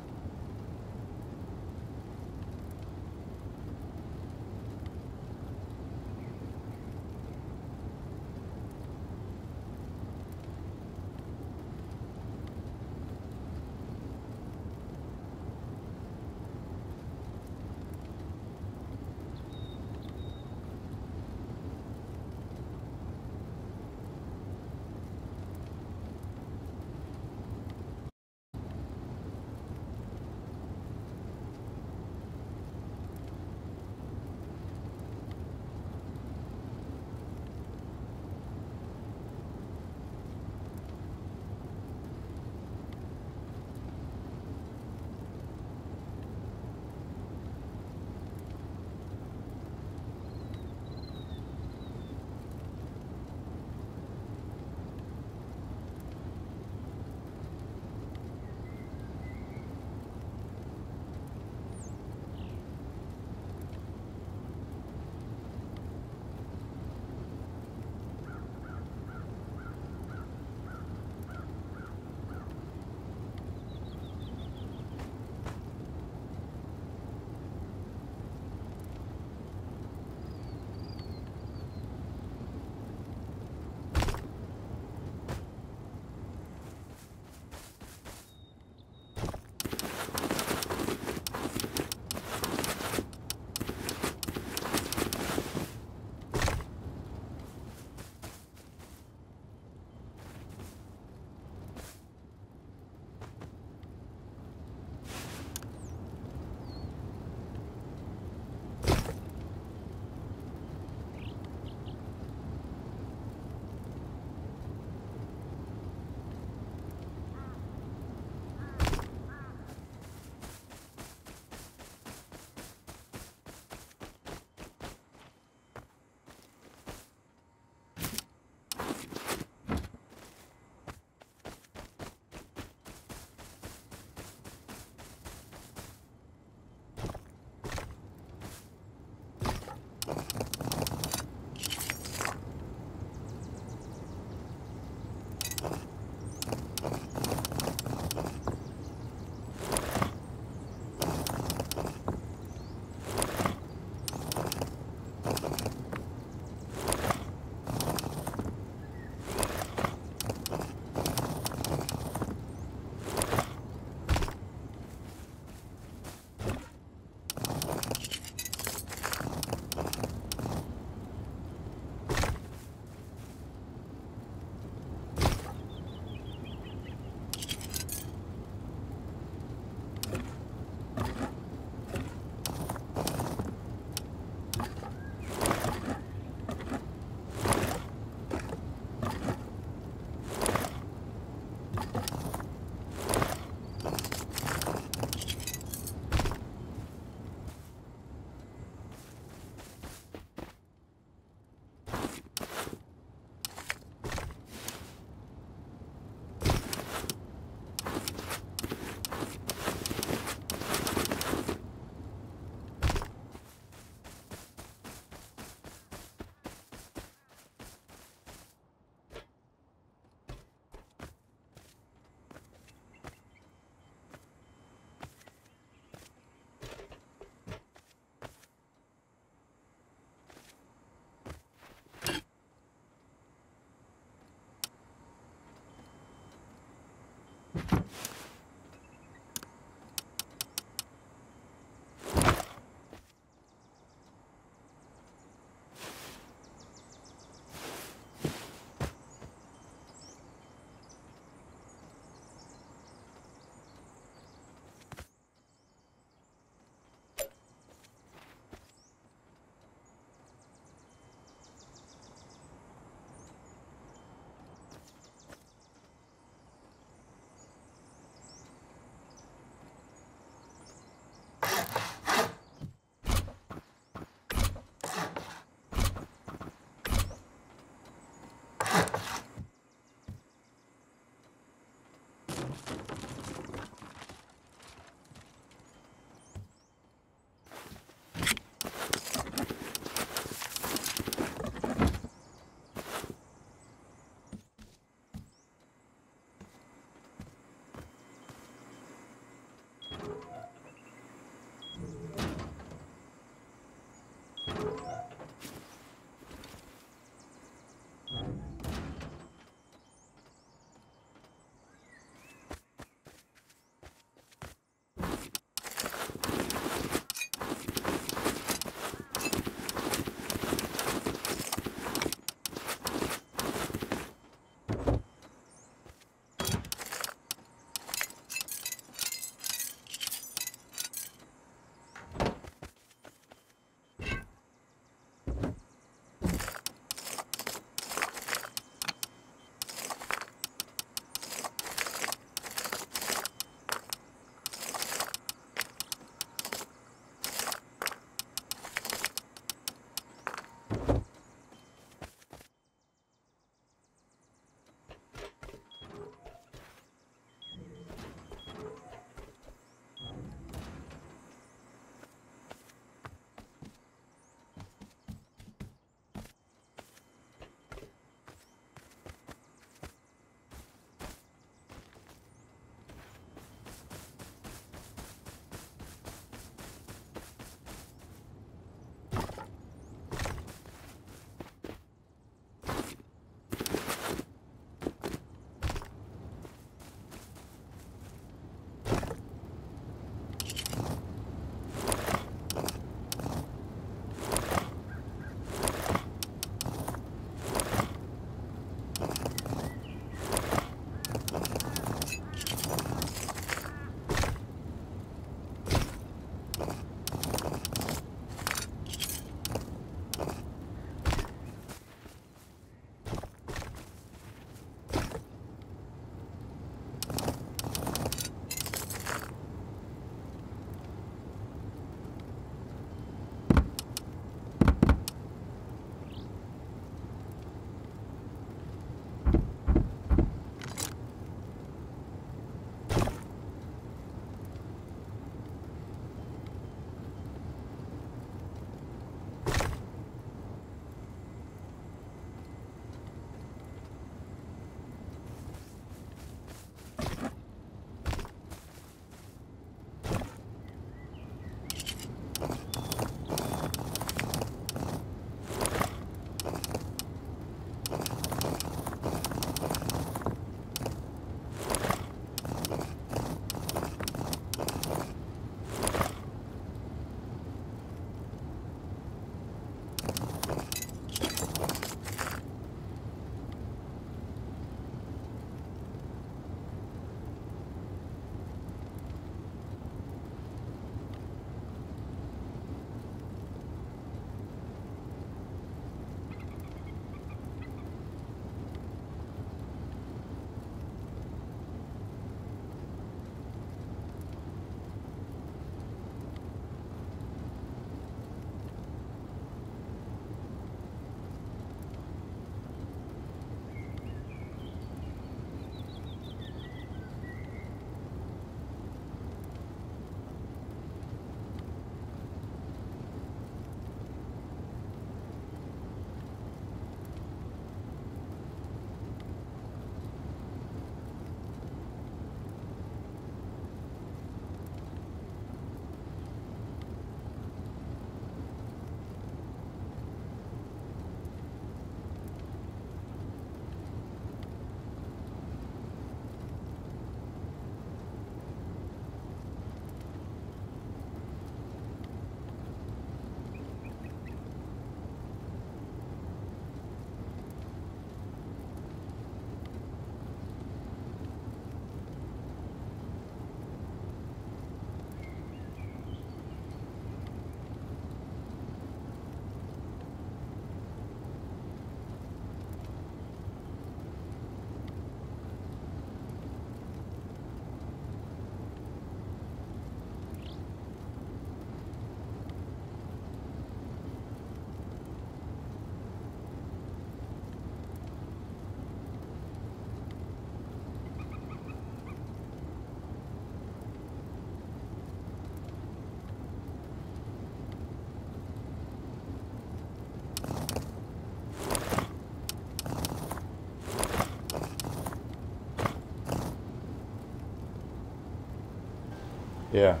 A: Yeah.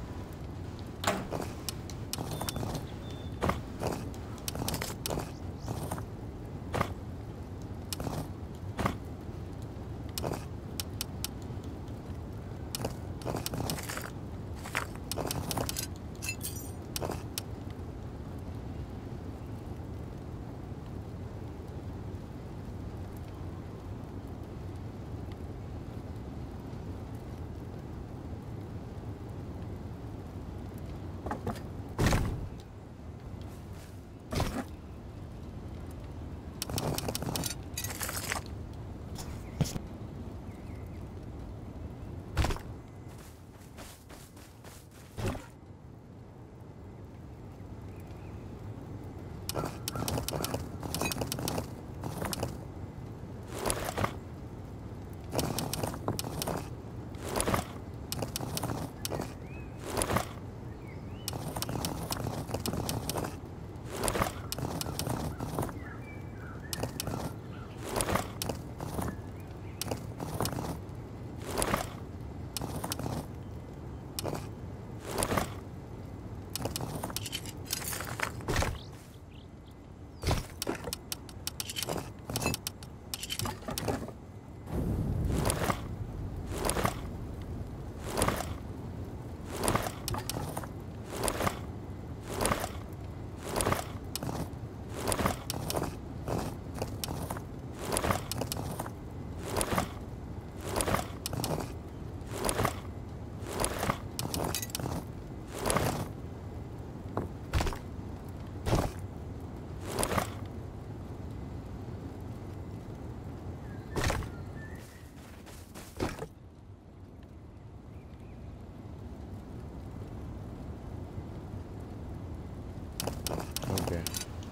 A: Okay.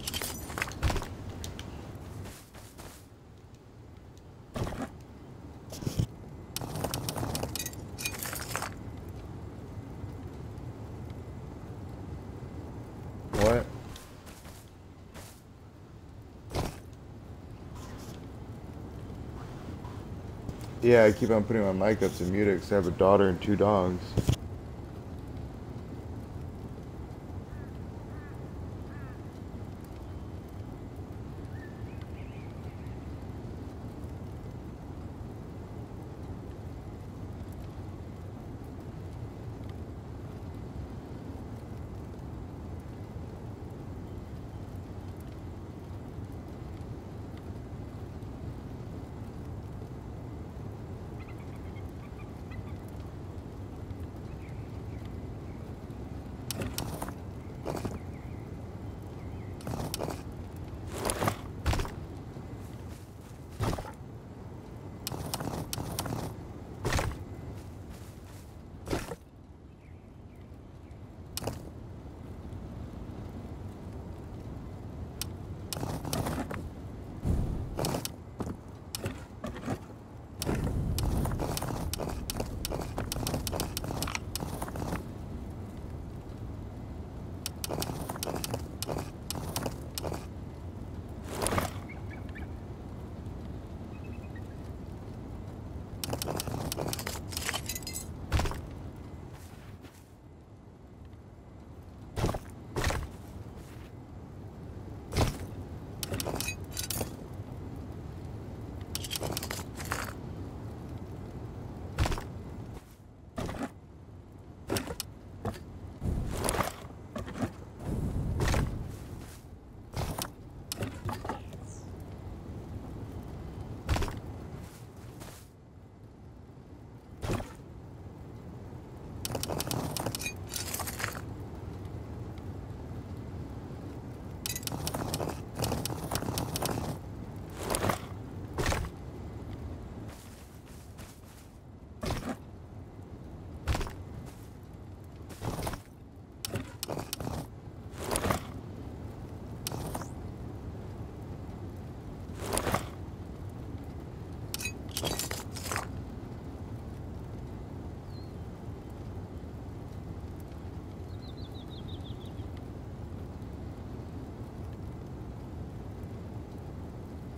A: What? Yeah, I keep on putting my mic up to mute it because I have a daughter and 2 dogs.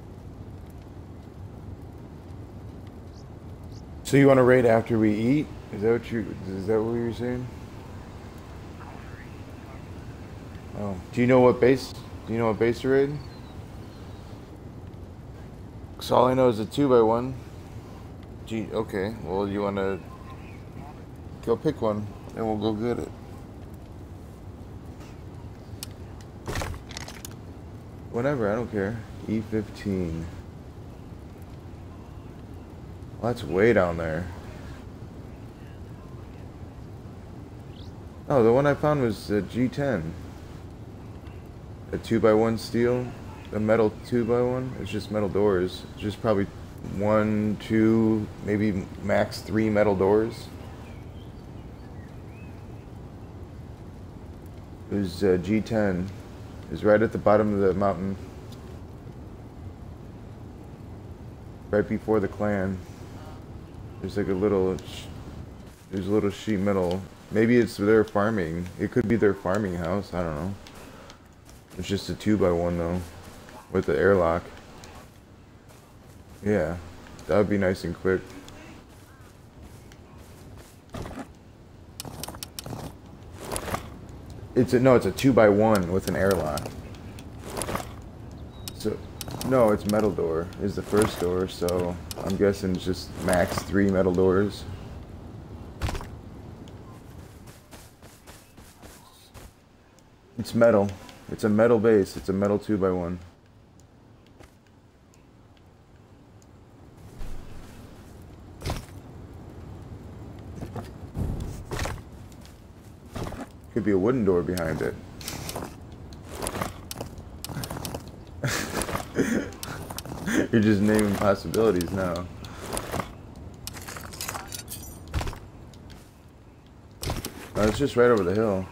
A: So you want to raid after we eat? Is that what you? Is that what you were saying? Oh, do you know what base? Do you know what base you're in? Cause all I know is a 2x1. Okay, well you wanna go pick one, and we'll go get it. Whatever, I don't care. E15. Well, that's way down there. Oh, the one I found was a G10. A 2x1 steel. A metal 2x1. It's just metal doors. It's just probably 1, 2, maybe max 3 metal doors. It was G10. It was right at the bottom of the mountain. Right before the clan. There's like a little, there's a little sheet metal. Maybe it's their farming. It could be their farming house. I don't know. It's just a 2x1 though, with the airlock. Yeah, that would be nice and quick. It's a 2x1 with an airlock. So, no, it's metal door is the first door. So I'm guessing it's just max 3 metal doors. It's metal. It's a metal base. It's a metal 2x1. Could be a wooden door behind it. You're just naming possibilities now. No, it's just right over the hill.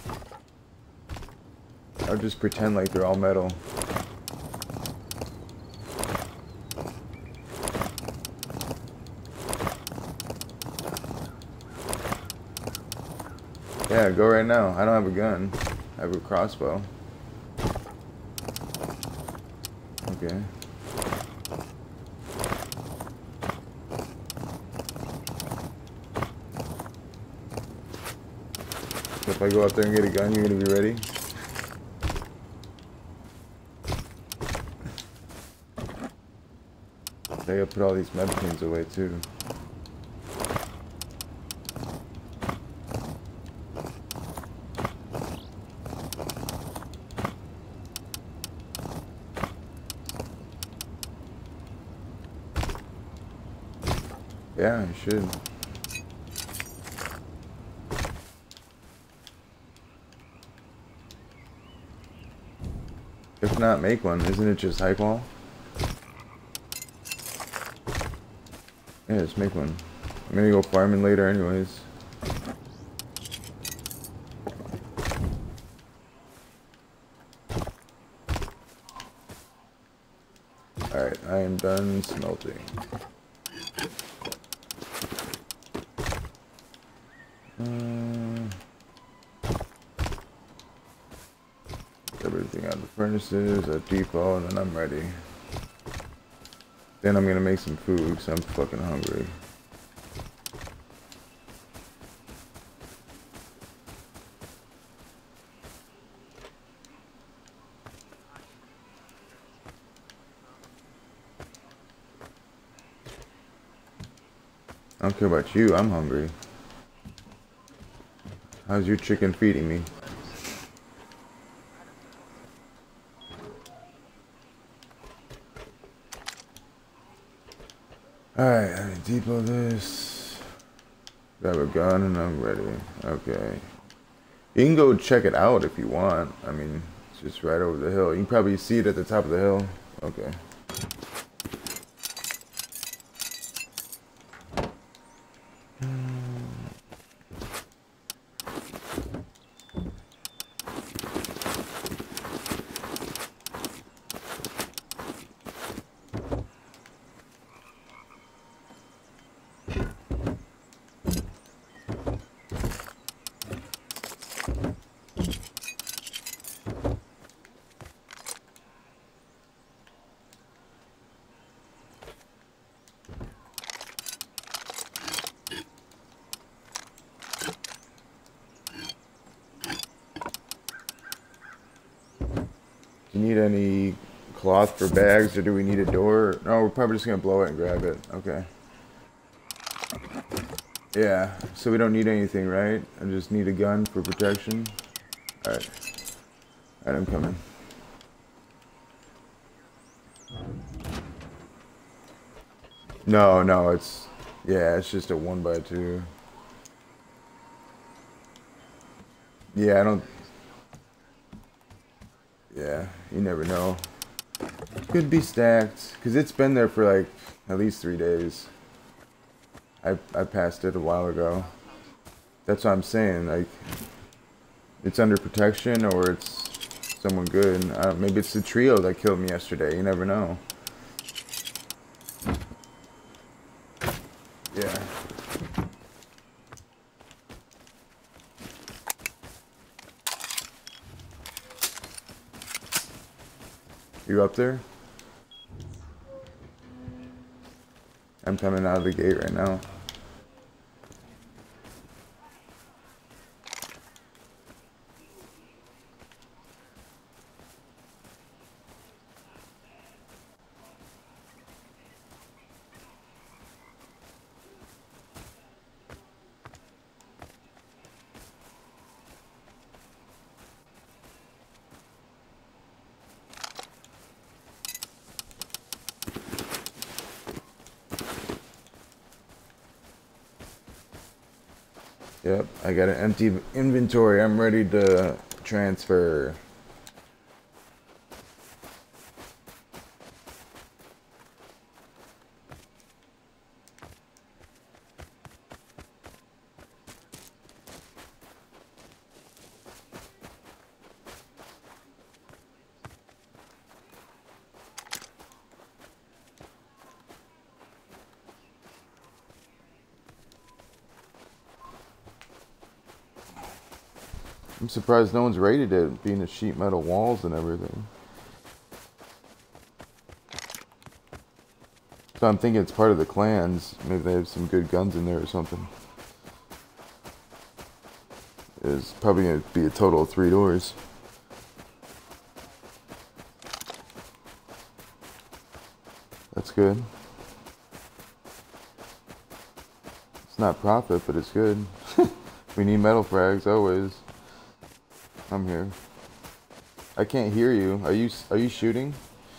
A: I'll just pretend like they're all metal. Yeah, go right now. I don't have a gun. I have a crossbow. Okay. So if I go up there and get a gun, you're gonna be ready? I gotta put all these medicines away too. Yeah, you should. If not, make one. Isn't it just hype wall? Yeah, just make one. I'm gonna go farming later anyways. Alright, I am done smelting. Everything out of the furnaces, a depot, and then I'm ready. Then I'm gonna make some food because I'm fucking hungry. I don't care about you, I'm hungry. How's your chicken feeding me? Alright, I depot this. Grab a gun and I'm ready. Okay. You can go check it out if you want. I mean, it's just right over the hill. You can probably see it at the top of the hill. Okay. You need any cloth for bags, or do we need a door? No, we're probably just gonna blow it and grab it. Okay. Yeah, so we don't need anything, right? I just need a gun for protection. Alright. Alright, I'm coming. No, no, it's... Yeah, it's just a 1x2. Yeah, I don't... Yeah, you never know. Could be stacked, because it's been there for like at least 3 days. I passed it a while ago. That's what I'm saying, like... It's under protection, or it's someone good. Maybe it's the trio that killed me yesterday, you never know. Yeah. You up there? I'm coming out of the gate right now. Yep, I got an empty inventory. I'm ready to transfer. I'm surprised no one's raided it, being the sheet metal walls and everything. So I'm thinking it's part of the clans. Maybe they have some good guns in there or something. It's probably going to be a total of 3 doors. That's good. It's not profit, but it's good. We need metal frags always. I'm here. I can't hear you. Are you shooting?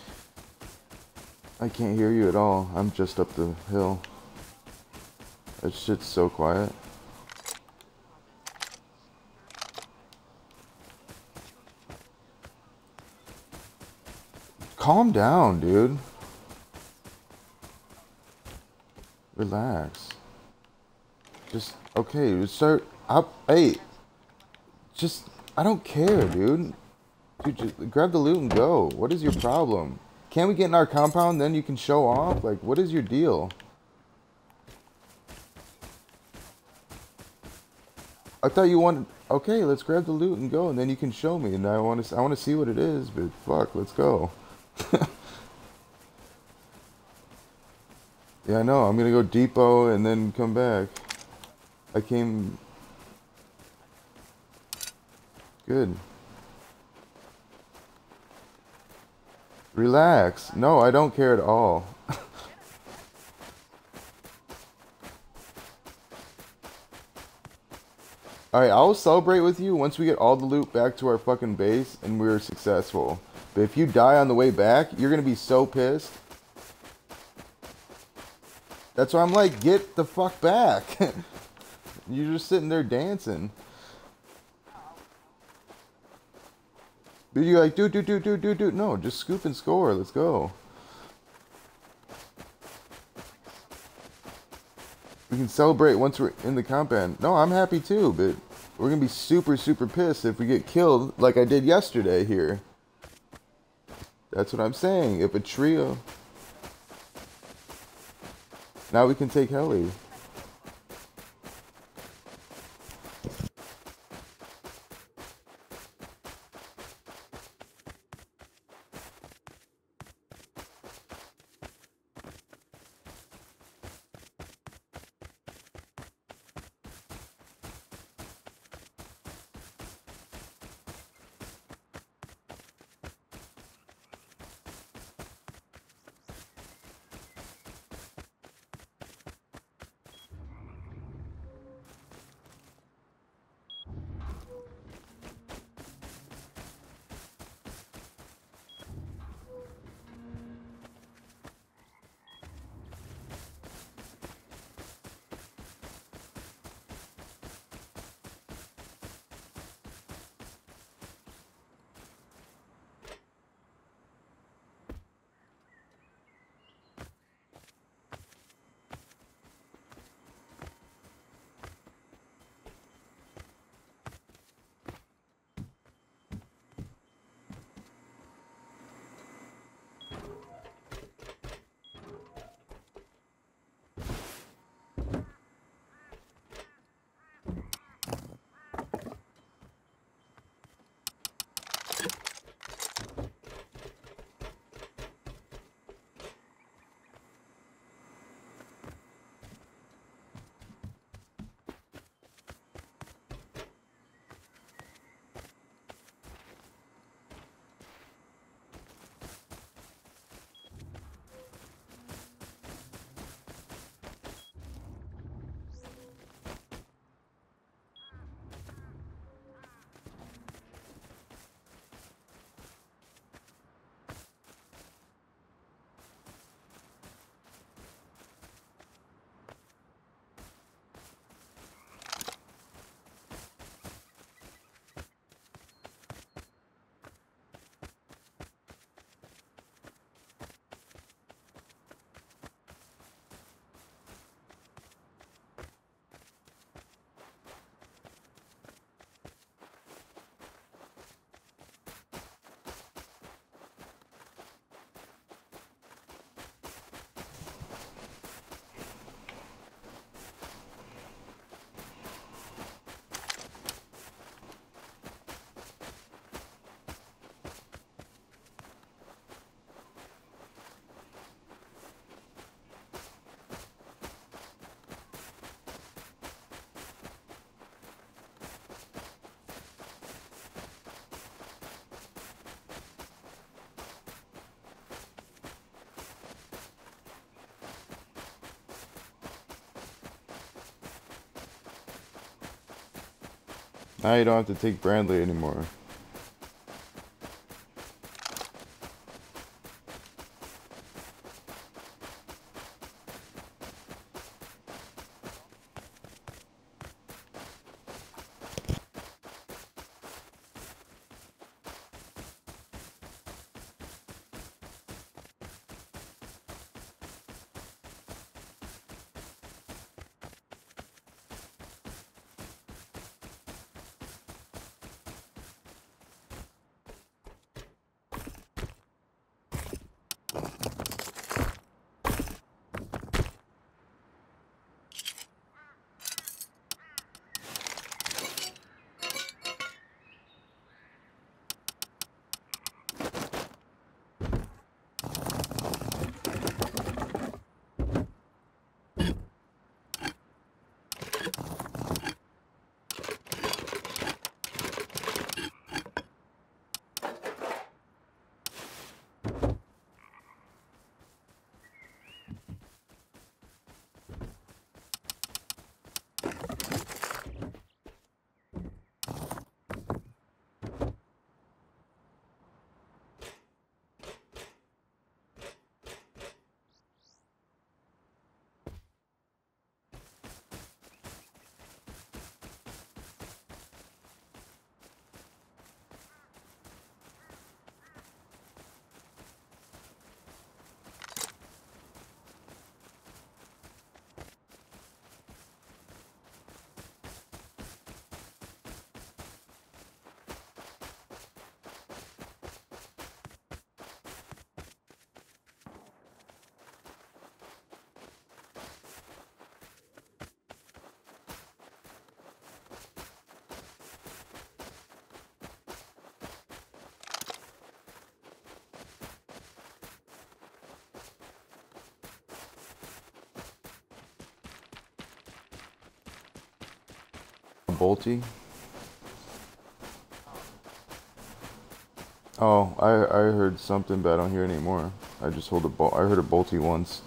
A: I can't hear you at all. I'm just up the hill. That shit's so quiet. Calm down, dude. Relax. Just, okay, just start up. Hey. Just, I don't care, dude. Dude, just grab the loot and go. What is your problem? Can't we get in our compound, then you can show off? Like, what is your deal? I thought you wanted... Okay, let's grab the loot and go, and then you can show me. And I want to see what it is, but fuck, let's go. Yeah, I know. I'm gonna go depot and then come back. I came... Good. Relax. No, I don't care at all. Alright, I'll celebrate with you once we get all the loot back to our fucking base and we're successful. But if you die on the way back, you're gonna be so pissed. That's why I'm like, get the fuck back. You're just sitting there dancing. But you're like, dude. No, just scoop and score. Let's go. We can celebrate once we're in the compound. No, I'm happy too, but we're going to be super, super pissed if we get killed like I did yesterday here. That's what I'm saying. If a trio... Now we can take heli. Now you don't have to take Bradley anymore. Bolty? Oh, I heard something, but I don't hear anymore. I just hold a bolt. I heard a Bolty once.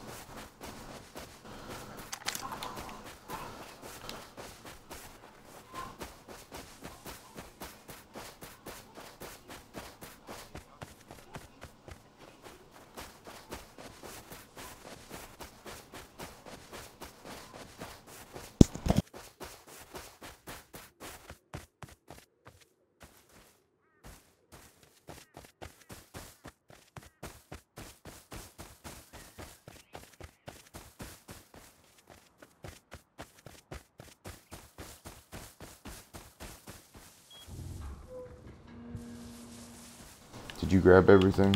A: Did you grab everything?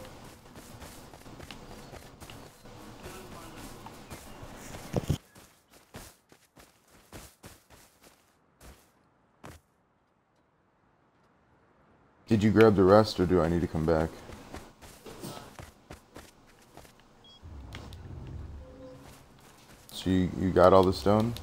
A: Did you grab the rest, or do I need to come back? So you got all the stone?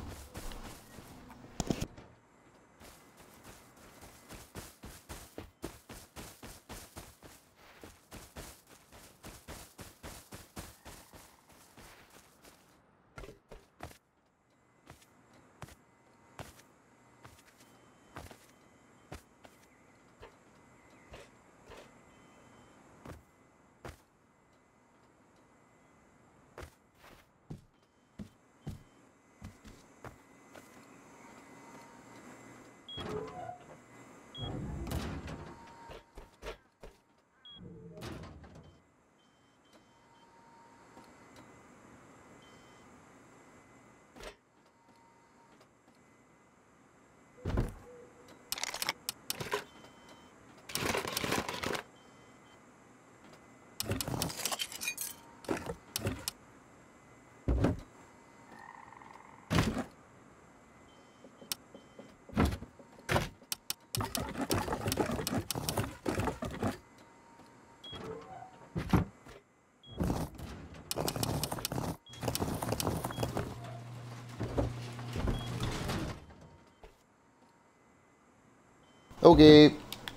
A: Okay.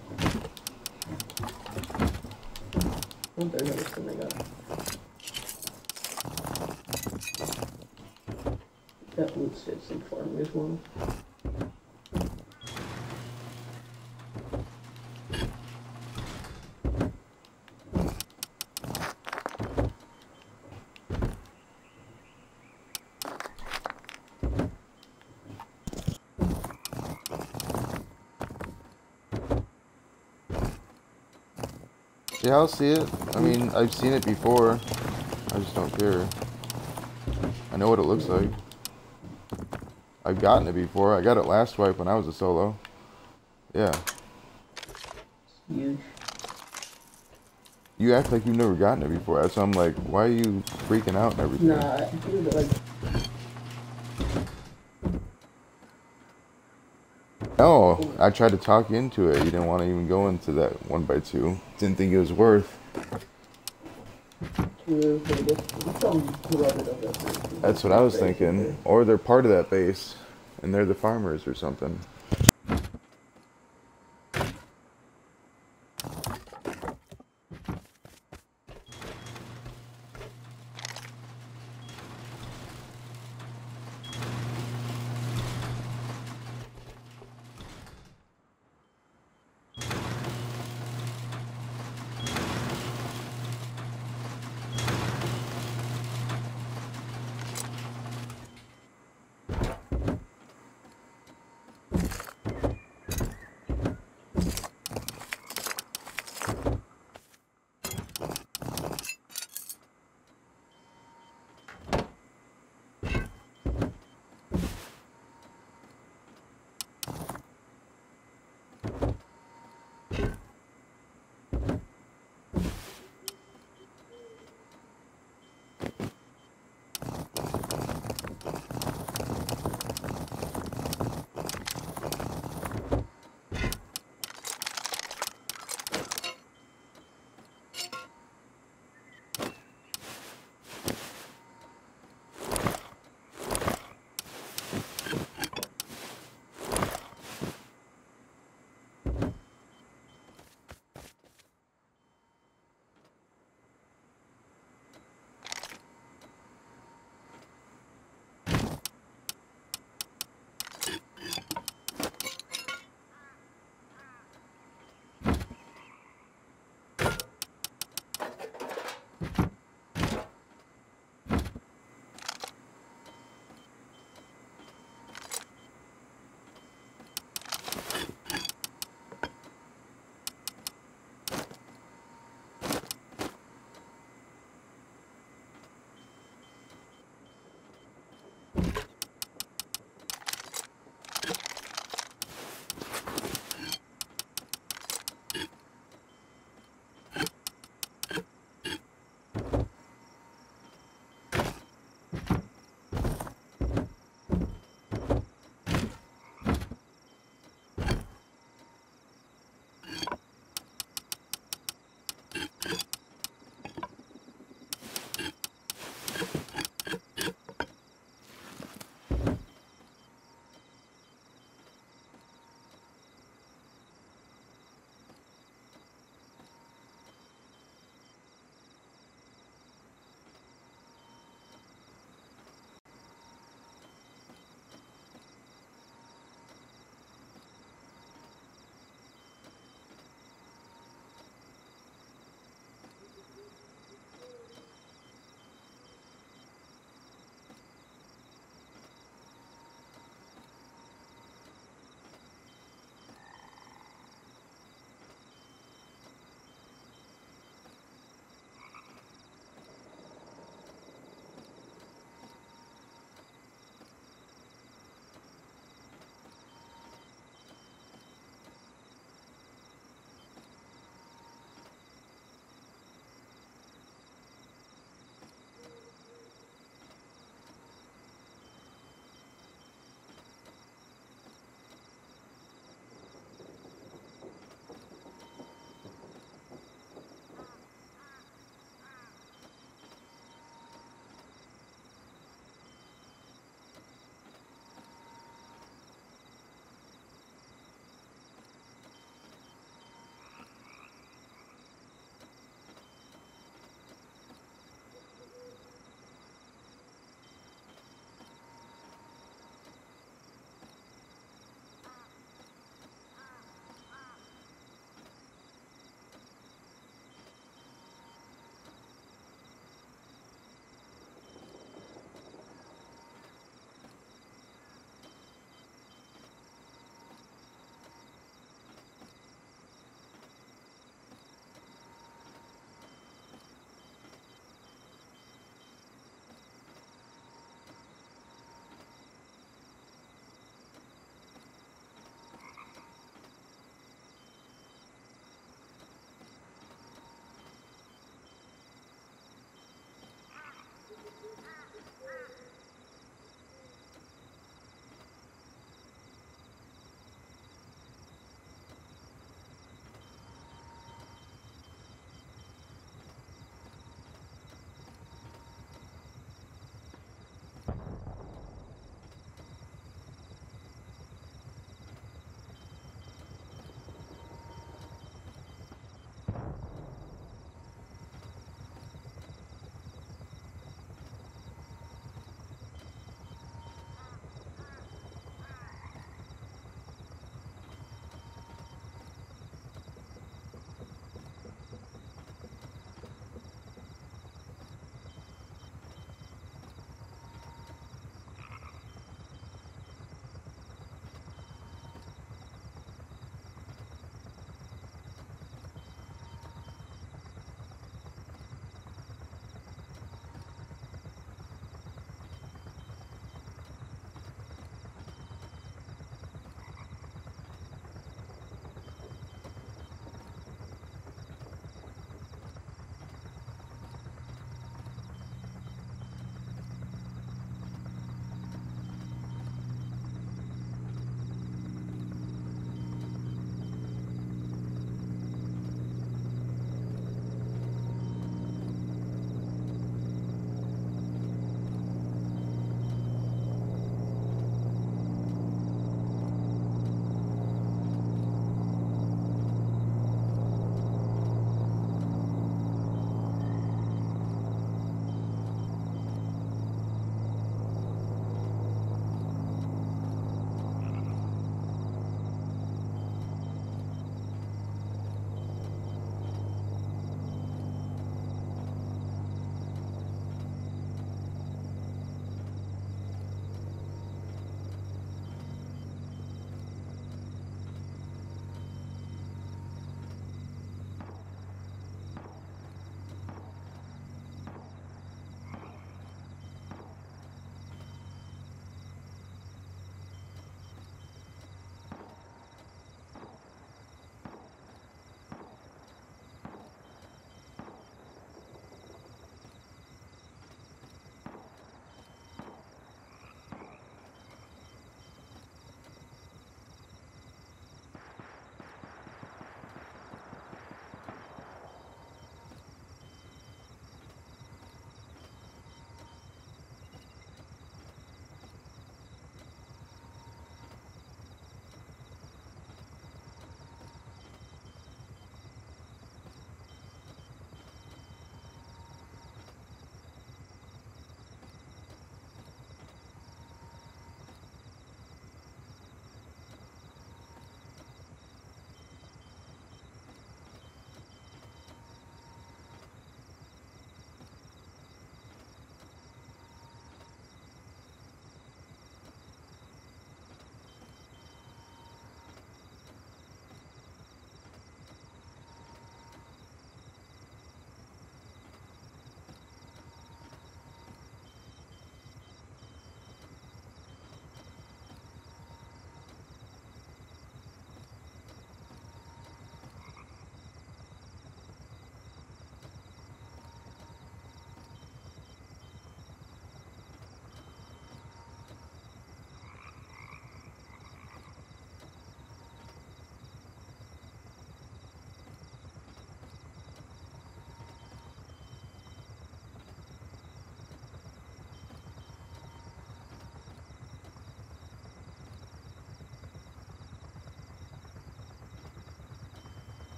C: One thing I was coming up. That wood sits in farm as well.
A: Yeah, I'll see it. I mean, I've seen it before. I just don't care. I know what it looks like. I've gotten it before. I got it last swipe when I was a solo. Yeah.
C: Huge.
A: You act like you've never gotten it before. So I'm like, why are you freaking out and everything?
C: Nah, dude, like,
A: No, I tried to talk you into it. You didn't want to even go into that 1x2. Didn't think it was worth. That's what I was thinking. Or they're part of that base, and they're the farmers or something.